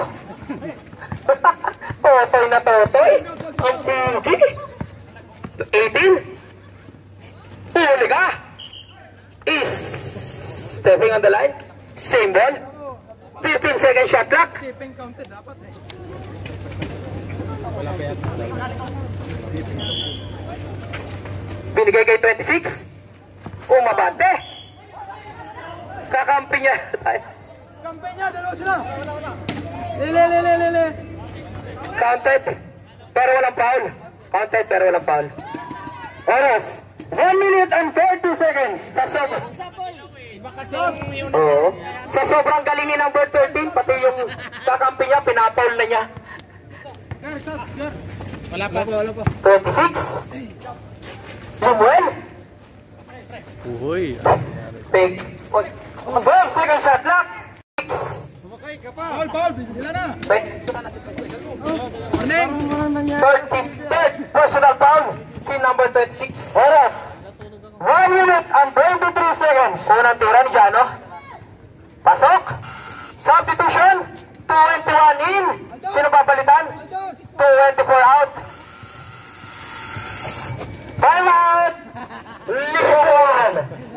Totoy na totoy. Ang pugi. eighteen. Huli ka. Is stepping on the line. Same ball. fifteen second shot clock. Keeping counted dapat eh. Binigay kay twenty-six. Umabante. Kakampi niya. Kampe niya, dalawa sila. Lele, lele, lele. Counted. Pero walang foul. Counted pero walang foul. Oras. one minute and forty seconds. Sa sobrang. Oo. Sa sobrang galing ni number thirteen, pati yung kakampi niya, pinapaul na niya. Gar, sub, gar. Wala pa, wala pa. twenty-six. Samuel. Uy. Big. Boom, second shot lock. Sumakay ka pa. Paul, Paul, sila na. Warning. thirty-third personal foul. Si number twenty-six. Oras. one minute and twenty-three seconds. Unang tira ni Jano. Pasok. Substitution. twenty-one in. Sino papalitan? twenty-four out. Time out. Liliwan.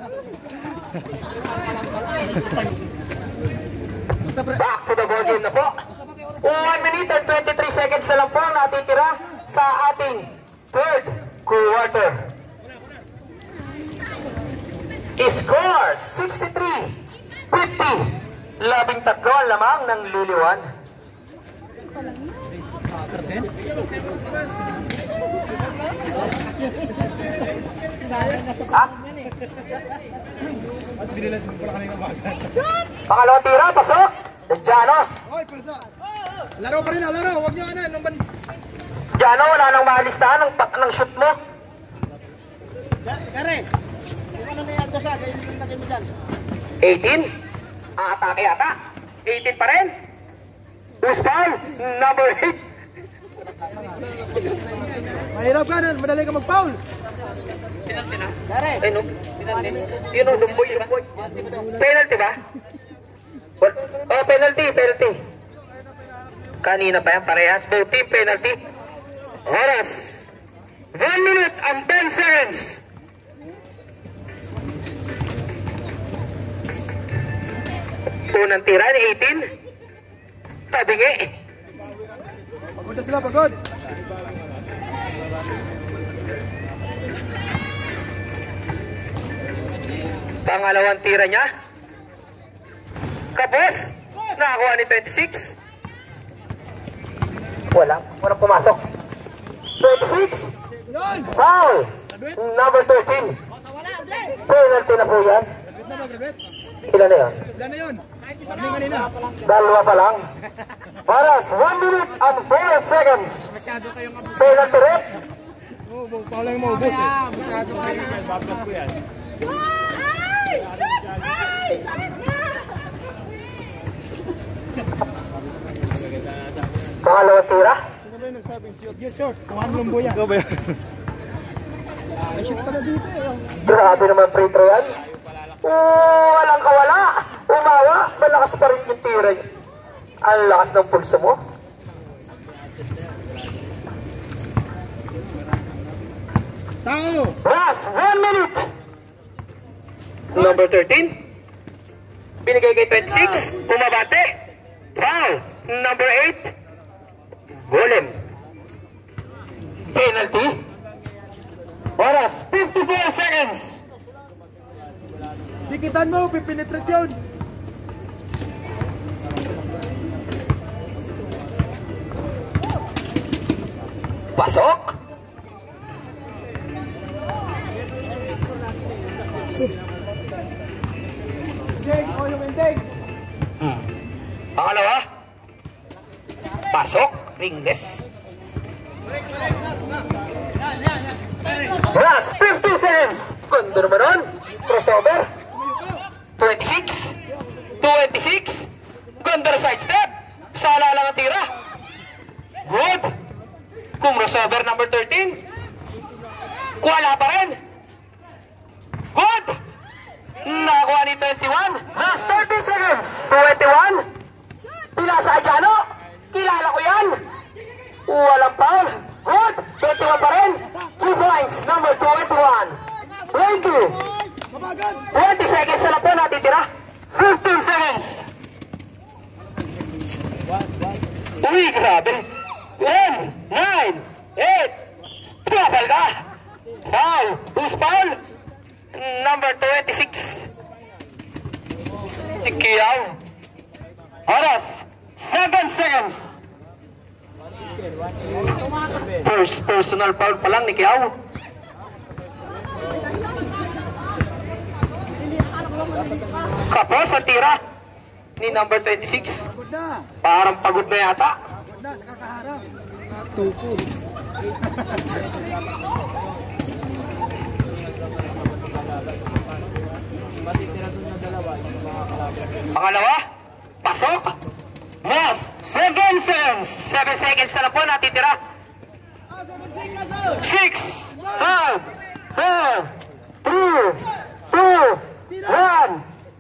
Back to the ball game na po. one minute and twenty-three seconds na lang po ang natitira sa ating third quarter. Score sixty-three fifty. Labing tatlo ang lamang ng Liliwan. Ah? Pangalawang tira, pasok. Jano. Oy, palsa. Laro pa rin, laro. Huwag niyo ano, nung ban... Jano, wala nang maalistahan ng, ng shoot mo. Kare, kung ano na yan ko sa, kayo yung lagay mo dyan. eighteen. Atake ata. eighteen pa rin. Who's foul? Number eight. Mahirap ka na, madali ka mag-foul. Kare, Ay no. Yun o, lumboy, lumboy. Penalty ba? Oh, penalty, penalty. Kanina pa yan, parehas. Both team, penalty. Oras. one minute and ten seconds. Unang tira ni eighteen. Tabingi. Pagod na sila, pagod. Pangalawang tira niya. Kapos. Nakakuha ni twenty-six. Wala. Walang pumasok. twenty-six. Foul. Number thirteen. Penalty na po yan. Graduate na ba, graduate? Ilan na yan? Sila na yun. Dalawa pa lang. Oras, one minute and four seconds. Penalty rep. Oo, oh, paulang mo, boss eh. Masyado kayo yan, babag ko yan. Ay! Ay! Pangalawang tira. Yes, short. Kung ano lang yan. Ikaw ba yan? Ay, shoot pala dito eh. Grabe naman free throw yan. Oo, walang kawala. Umawa, malakas pa rin yung tira. Ang lakas ng pulso mo. Tao! Last one minute. Number thirteen. Binigay kay twenty-six. Bumabate. Foul. Number eight. Golem. Penalty. Oras, fifty-four seconds. Dikitan mo, pipinitret yun. Pasok. Ding, o yung ending. Hmm. Pangalawa. Pasok. Ringless. Last fifty seconds. Kondo naman nun. Crossover. twenty-six. twenty-six. Ganda na sidestep. Sala lang ang tira. Good. Kung crossover number thirteen. Wala pa rin. Good. Nakakuha ni twenty-one. Last thirty seconds. twenty-one. Pinasa kay Jano. Kilala ko yan. Walang foul. Good. twenty-one pa rin. Two points. Number twenty-one. twenty. twenty seconds na lang po natitira. fifteen seconds. Uy, grabe. ten, nine, eight. Tuwapal ka. Foul. Who's foul? Number twenty-six. Si Kiyaw. Oras. seven seconds. First personal foul pa lang ni Kiyaw. Kapos ang tira ni number twenty-six. Parang pagod na yata. Pagod na sa kakaharap. Tupo. Pangalawa, pasok. Last, seven seconds. seven seconds na lang po natitira. six, five, four, three, two, one.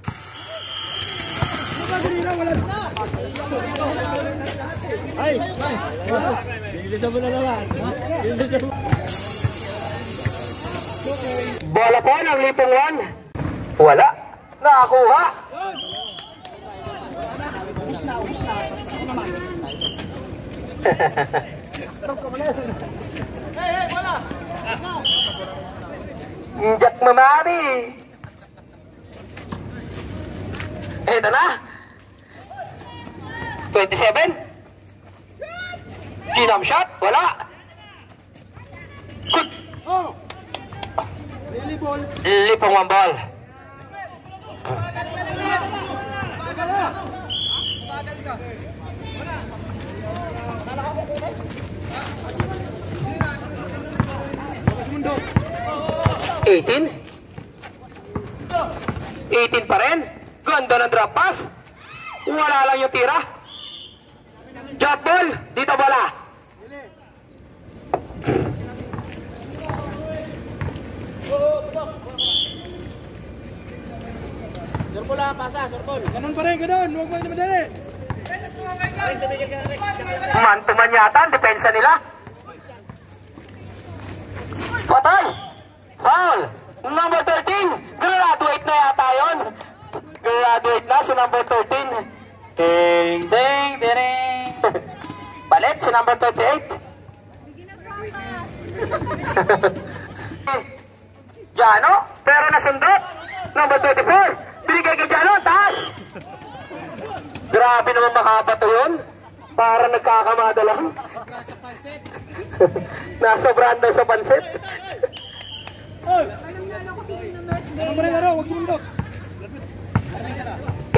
Ay! Ay! Bilisan mo na naman. Bilisan mo. Bola po ng Lipong one. Wala. Nakakuha. Jack Mamari. Ito na. twenty-seven. Ginam shot. Wala. Good. Oh! Lily ball. Lipong one ball. eighteen. eighteen pa rin. Ganda ng drop pass. Wala lang yung tira. Jump ball. Dito bola. Surpol lang, pasa, surpol. Ganun pa rin, ganun. Huwag mo na madali. Man-to-man yata ang depensa nila. Patay. Foul. Number thirteen. Graduate na yata yun. Graduate na si number thirteen. Ding, ding, ding. Balit si number twenty-eight. Jano, pero nasundot. Number twenty-four. Binigay kay Jano, taas. Grabe naman makabato yun. Para nagkakamada lang. Nasa brand daw sa pansit. Ano mo rin laro, huwag sumundok.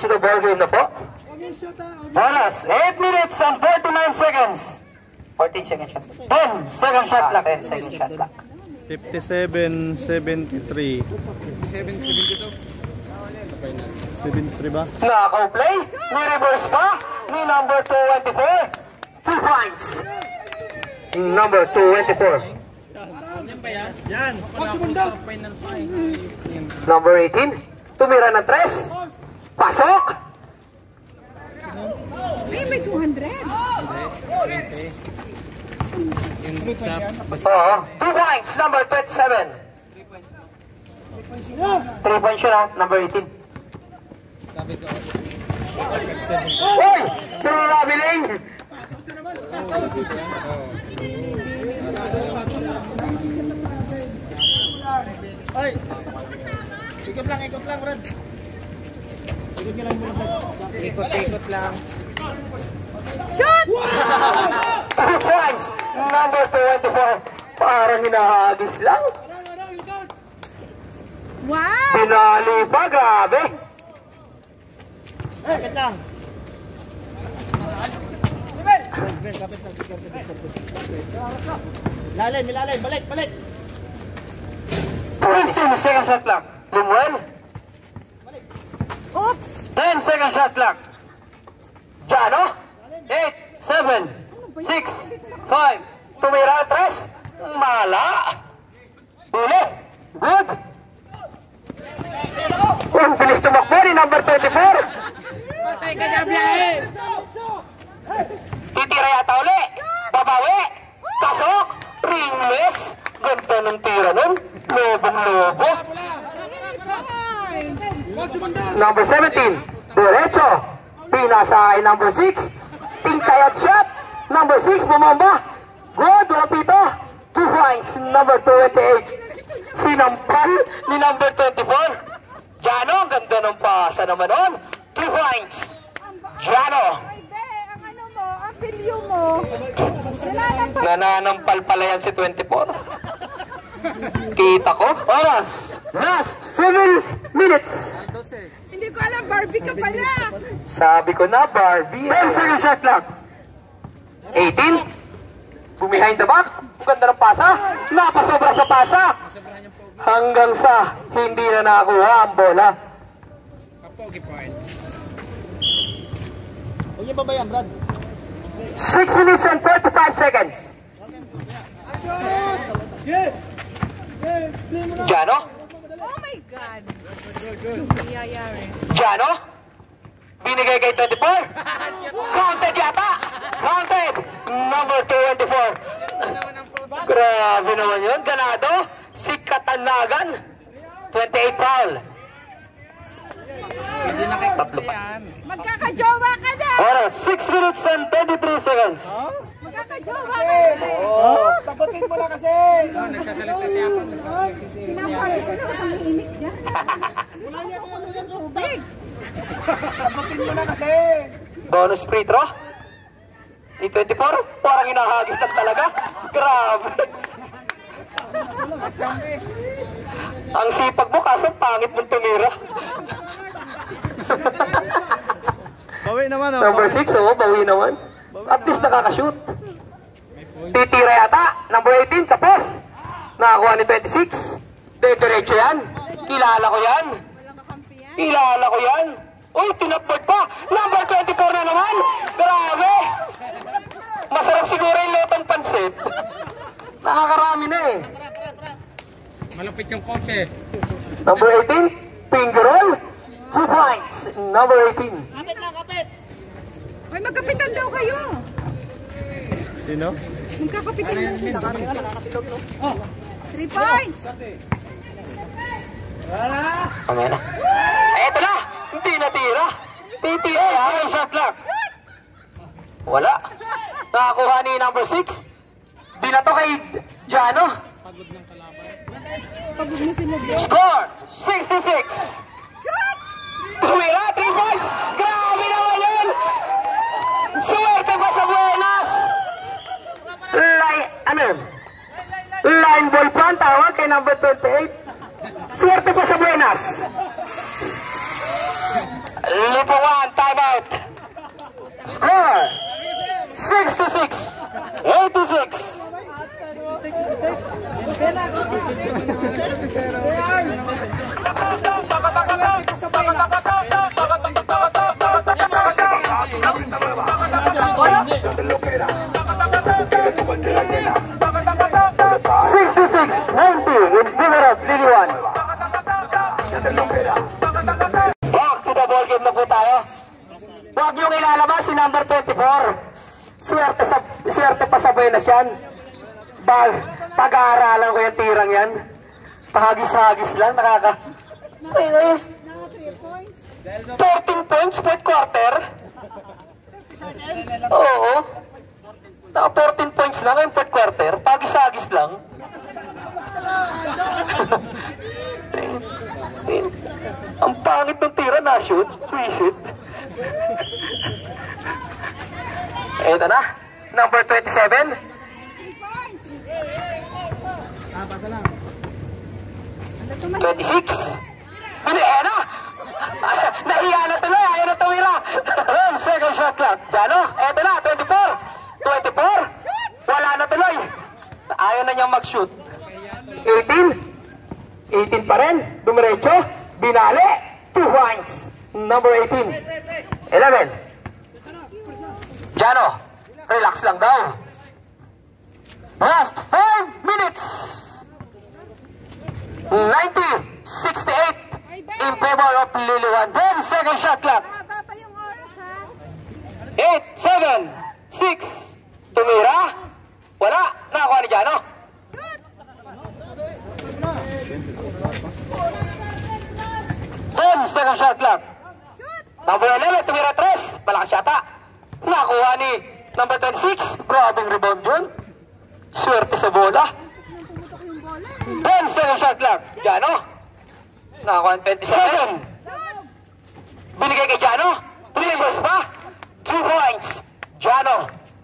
to the ball game na po. Oras, eight minutes and forty-nine seconds. fourteen second shot. ten second shot Ah, clock. ten second shot clock. fifty-seven seventy-three. fifty-seven seventy-two. seventy-three ba? Naka-play, ni-reverse pa, ni number twenty-four. Two points. Number twenty-four. Yan. Number eighteen. Tumira ng tres. Pasok. Ay, may two hundred. Oo. Two points. Number twenty-seven. Three points yun ha. Number eighteen. Uy! Traveling! Ay! Ikot lang, ikot lang, Brad. Ikot-ikot lang. Shot! Two points. Number twenty-four. Parang hinahagis lang. Wow! Pinali pa. Grabe. Kapit lang. Ben, kapit lang, kapit lang. Lalim, ilalim, balik, balik. fifteen second shot clock. Lumuel. Oops! ten second shot clock. Jano. eight, seven, six, five. Tumira tres. Mala. Huli. Good. Ang bilis tumakbo ni number twenty-four. Patay ka niya, biyahe! Titira yata uli. Babawi. Pasok. Ringless. Ganda ng tira nun. Lobong-lobo. Number seventeen. Derecho. Pinasa ay number six. Tingkayat shot. Number six. Bumamba. Good. Walang pito. Two points. Number twenty-eight. Sinampal ni number twenty-four. Jano. Ang ganda ng pasa naman nun. Two points. Jano. Hindi, ang ano mo, ang pilyo mo. Nananampal. Nananampal pala yan si twenty-four. Kita ko. Oras. Last seven minutes. Hindi ko alam, Barbie ka pala. Sabi ko na, Barbie. ten second shot clock. eighteen. Behind the back. Ganda ng pasa. Napasobra sa pasa. Hanggang sa hindi na nakakuha ang bola. Huwag niyo babayan, Brad. six minutes and forty-five seconds. Jano? Oh my God. Nangyayari. Jano? Binigay kay twenty-four? Counted yata! Counted! Number twenty-four. Grabe naman yun. Ganado. Si Katanagan. twenty-eight foul. Tatlo pa. Magkakajowa ka na! Oras, six minutes and thirty-three seconds. Magkakajowa ka na! Sagutin mo na kasi. Sinasabi ko na, ang init dyan. Tubig! Sagutin mo na kasi. Bonus free throw. Ni twenty-four, parang hinahagis lang talaga. Grabe. Ang sipag mo, kaso pangit mong tumira. Bawi naman, oh. Number six, oh, bawi naman. At least nakakashoot. Titira yata. Number eighteen, tapos. Nakakuha ni twenty-six. Diretso yan. Kilala ko yan. Kilala ko yan. Uy, tinapod pa. Number twenty-four na naman. Grabe. Masarap siguro yung lotong pansit. Nakakarami na eh. Malupit yung kotse. Number eighteen, finger roll. Two points. Number eighteen. Kapit lang, kapit! Ay, magkapitan daw kayo! Sino? Magkakapitan daw sila. Oh. Three points! Kamaya na. Eto na. Hindi natira. Titira. Ay, shot clock. Wala. Nakakuha ni number six. Binato kay Jano. Pagod na si Mobile. Score, sixty-six. Shot! Tumira, three points. Grabe naman yun. Suwerte pa sa Buenas. Line, ano yun? Line ball pa ang tawag kay number twenty-eight. Suwerte pa sa Buenas. Lipungan, timeout. Score six to six. eight to six. sixty-six ninety in favor of Liliwan. Back to the ball game na po tayo. Huwag niyong ilalabas si number twenty-four. Swerte, sa, swerte pa sa Buenas yan. Bag, pag-aaralan ko yung tirang yan. Pahagis-hagis lang, nakaka... Eh, fourteen points, fourth quarter. Oo. Naka fourteen points lang yung fourth quarter. Pahagis-hagis lang. Ang pangit ng tira na shoot. Visit. Ito na. Number twenty-seven. twenty-six. Hindi, eh na. Nahiya na tuloy. Ayaw na tumira. Second shot clock. Jano, eto na. twenty-four. twenty-four. Wala na tuloy. Ayaw na niyang mag-shoot. eighteen. eighteen pa rin. Dumiretso. Binali. Two points. Number eighteen. eleven. Jano, relax lang daw. Last five minutes. ninety sixty-eight in favor of Liliwan. Then second shot clock. Haba pa yung oras, ha? eight, seven, six. Tumira. Wala. Nakakuha ni Jano. Then second shot clock. Number eleven, tumira tres. Malakas yata. Nakuha ni number twenty-six. Grabing rebound yun. Swerte sa bola. Then second shot clock. Jano. Nakakuha ni twenty-seven. Binigay kay Jano. Three balls pa. Two points. Jano.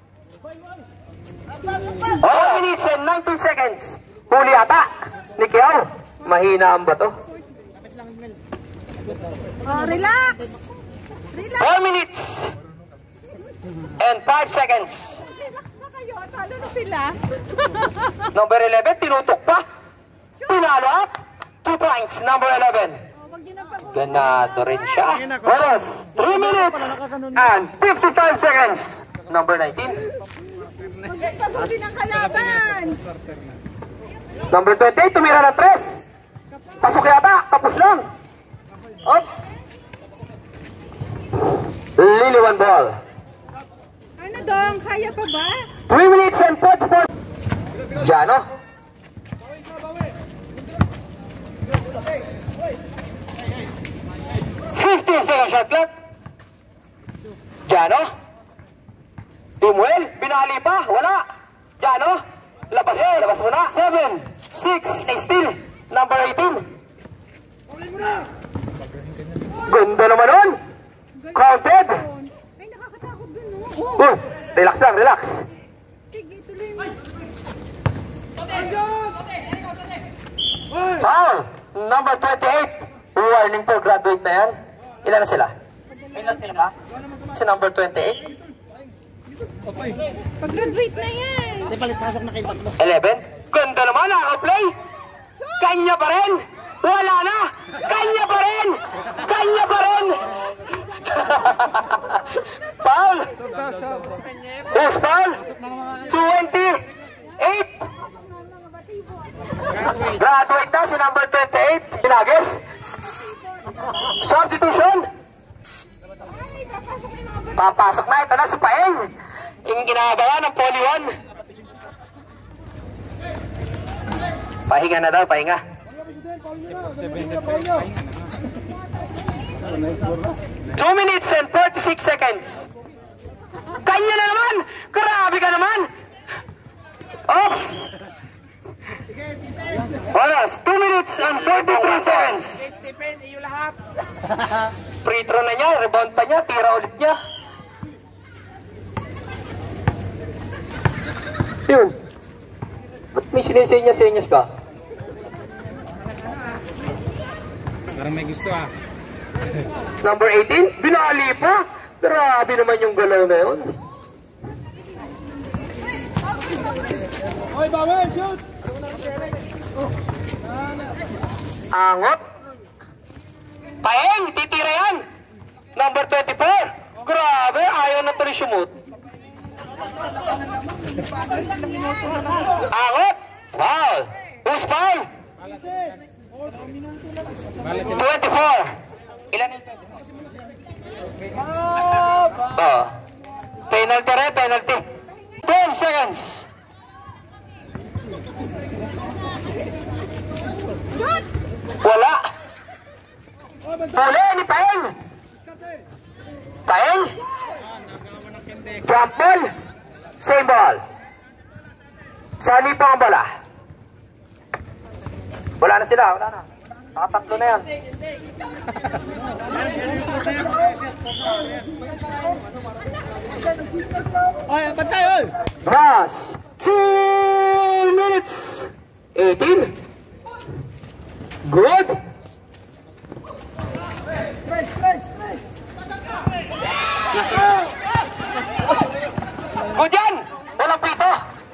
One minutes and nineteen seconds. Huli ata. Ni Kiao. Mahina ang bato. Oh, relax. Relax. Four minutes and five seconds. Relax na kayo. Talo na sila. Number eleven, tinutok pa. Pinalo up. Two points, number eleven. Oh, wag niyo nang pag- Ganado rin siya. Oras, three minutes and fifty-five seconds. Number nineteen. Wag niyo pagutin ang kalaban. Number twenty-eight, tumira na tres. Pasok yata, tapos lang. Oops. Liliwan ball. Ano dong? Kaya pa ba? three minutes and forty-four. Jano. fifteen second shot clock. Jano. Timuel, binali pa, wala. Jano, labas, eh, labas mo na. seven, six, still, number eighteen. Ganda naman nun. Counted. Ay, nakakatakot dun, no? Uh, relax lang, relax. Sige, tuloy mo. Foul, number twenty-eight. Warning for graduate na yan. Ilan na sila? Ilan sila ba? Si number twenty-eight. Pag-graduate na yan. eleven. Ganda naman, naka-play. Kanya pa rin. Wala na. Kanya pa rin. Kanya pa rin. Foul. Who's foul? twenty-eight. Graduate na si number twenty-eight. Pinagis. Substitution. Papasok na. Ito na si Paeng. Yung ginagawa ng Poly one. Pahinga na daw, pahinga. two minutes and forty-six seconds. Kanya na naman! Grabe ka naman! Oops! Oras, two minutes and forty-three seconds. Free throw na niya, rebound pa niya, tira ulit niya. Yun. Ba't may sinisinyas-sinyas ka? Parang may gusto ah. Number eighteen, binali pa. Grabe naman yung galaw na yun. Oy, bawal, shoot! Angot. Paeng, titira yan. Number twenty-four. Grabe, ayaw na tuloy sumut. Angot. Foul. Who's foul? twenty-four. Ilan yung twenty-four? Oh. Penalty rin, penalty. ten seconds. Wala. Huli ni Paeng. Paeng. Jump ball. Same ball. Sali pa ang bola. Wala na sila, wala na. Nakatatlo na yan. Oy, bantay, oy! Pass. two minutes. eighteen. Good. Good yan. Walang pito.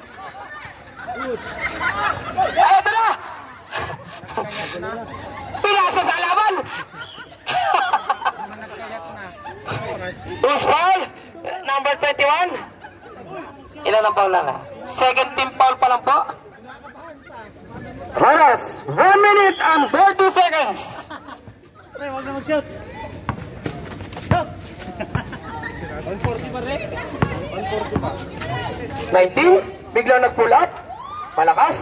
Ay, ito na. Pinasa sa laban. Who's foul? Number twenty-one. Ilan ang foul lang? Second team foul pa lang po. Oras, one minute and thirty seconds. Ay, huwag na mag-shoot. Shoot! one forty pa rin. one forty pa. nineteen, biglang nag-pull up. Malakas.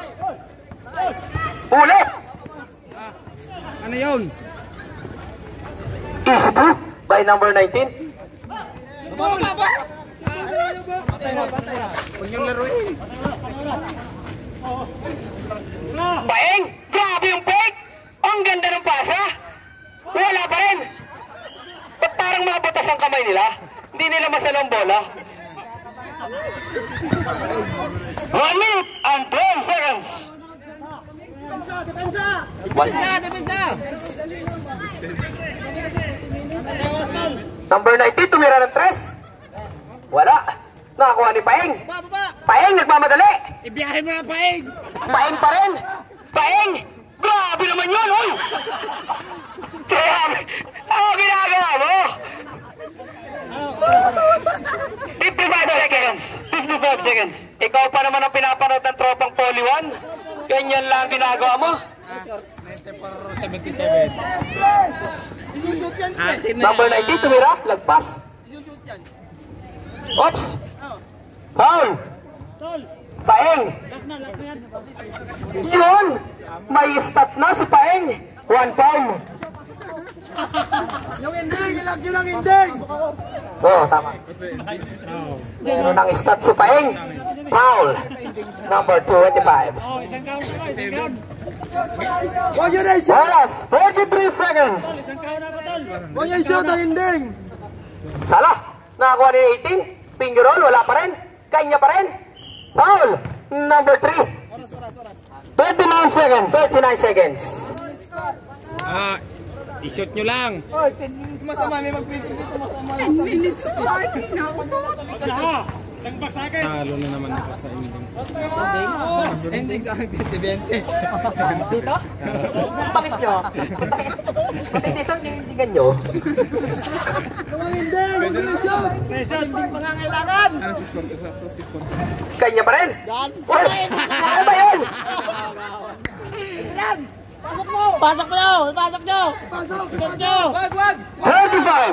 Ulit. Ano yun? Easy two by number nineteen. Baba, baba! Patay na, patay na. Huwag niyong laruin. Paeng, grabe yung fake. Ang ganda ng pasa. Wala pa rin. Ba't parang mabutas ang kamay nila? Hindi nila masalang bola. one minute and twelve seconds. Depensa, depensa! One. Depensa, depensa! Number nineteen, tumira ng tres. Wala. Nakakuha ni Paeng. Baba, baba! Paeng, nagmamadali. Ibiyahin mo na, Paeng! Paeng pa rin. Paeng, grabe naman yun, uy! Tiyan, ano ginagawa mo? fifty-five seconds. fifty-five seconds. Ikaw pa naman ang pinapanood ng tropang Poly one. Ganyan lang ginagawa mo. seventy-seven. Isushoot yan. Number nineteen, tumira. Lagpas. Isushoot yan. Oops. Foul. Tol! Paeng. Lock na, lock na yan. Yun. May stat na si Paeng. One foul. Yung ending! Ilag yun ang ending! Oo, tama. Meron ng stat si Paeng. Foul. Number twenty-five. Oh, isang count ako, isang count. Huwag yun ay shoot! Oras, forty-three seconds. Isang count ako, Tol. Huwag yun shoot ang ending! Sala. Nakakuha ni eighteen. Finger roll, wala pa rin. Kanya pa rin. Foul. Number three. Oras, oras, oras. thirty-nine seconds. thirty-nine seconds. Ah, i-shoot nyo lang. Masama may mag-prison dito, masama. ten minutes pa! Sana! Isang box sa akin! Talo na naman ako sa ending. Ending sa akin, twenty twenty. Dito? Pakis nyo. Dito, ninindigan nyo. Ang ending! Huwag yun ang shoot! May shoot! Ending pangangailangan! Kanya pa rin. Yan! Uy, ano ba yun? Yan! Pasok mo! Pasok mo! Pasok nyo! Pasok! Pasok nyo! Wag! Wag! thirty-five.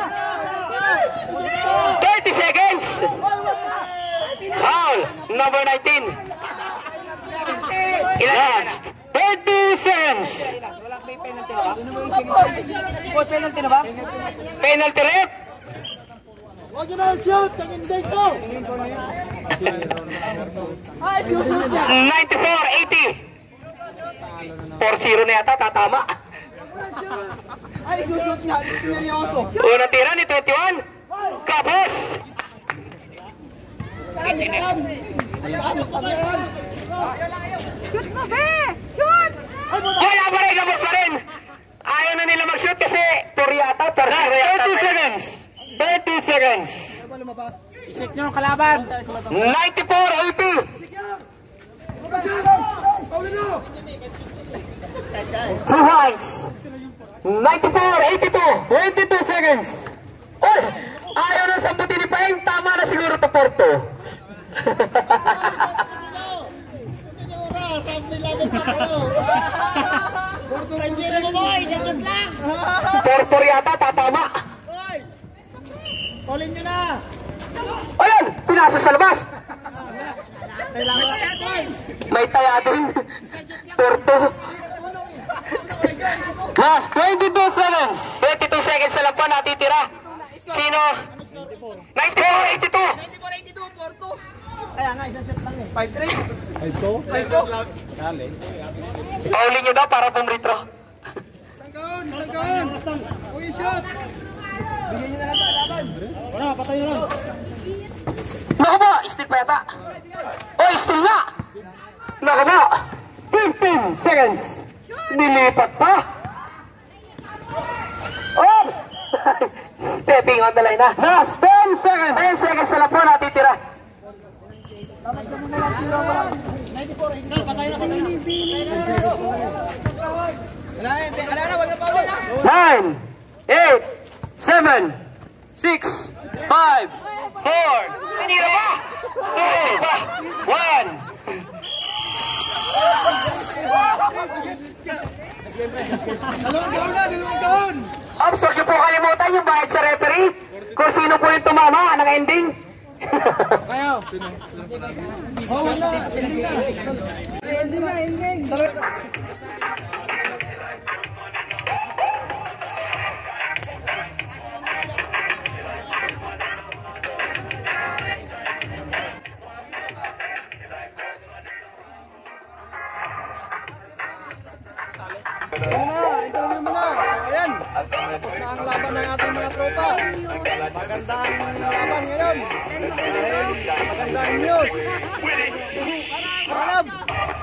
thirty seconds. Foul. Number nineteen. Last. thirty seconds. Penalty rep. Huwag yun ang shoot! Ang ending ko! Ay, shoot yan! ninety-four eighty. four zero na yata, tatama. Ay, shoot nga! Sineryoso! Una tira ni twenty-one. Kapos. Shoot mo, be! Shoot! Wala pa rin, kapos pa rin. Ayaw na nila mag-shoot kasi four yata. Last thirty seconds. thirty seconds. Isip nyo ang kalaban. ninety-four eighty. Two points. ninety-four eighty-two. twenty-two seconds. Oy! Ayaw na sambutin ni Paeng. Tama na siguro to Porto. Porto yata tatama. Polin nyo na! Ayun! Pinasa sa labas. Kailangan kaya doon! May taya din. Porto. Last twenty-two seconds. twenty-two seconds na lang po natitira. Sino? ninety-four eighty-two. ninety-four eighty-two, Porto! Kaya nga, isang shot lang eh. five three? five two? five two? Paulin nyo daw para pumritro. Sangkaon! Sangkaon! Uy, shot! Bigyan nyo na lang sa laban. Wala, patay nyo lang. Naku po! Still pa yata. Oy, still na! Naku po! fifteen seconds. Nilipat pa. Oops! Stepping on the line na. Last ten seconds. ten seconds na lang po natitira. ninety-four eighty-two, patay na, patay na. Wala na, wala na, wag na pa ulit ah. nine, eight, seven, six, five, four, tinira pa! two, one. Dalawang taon na, dalawang taon! Ops, huwag niyo po kalimutan yung bayad sa referee kung sino po yung tumama ng ending. Kayo! Oh, wala! Ending na! Ending na, ending! Interview mo na! Ayan! Na ang laban ng ating mga tropa! Magandang laban ngayon! Magandang news! Alam!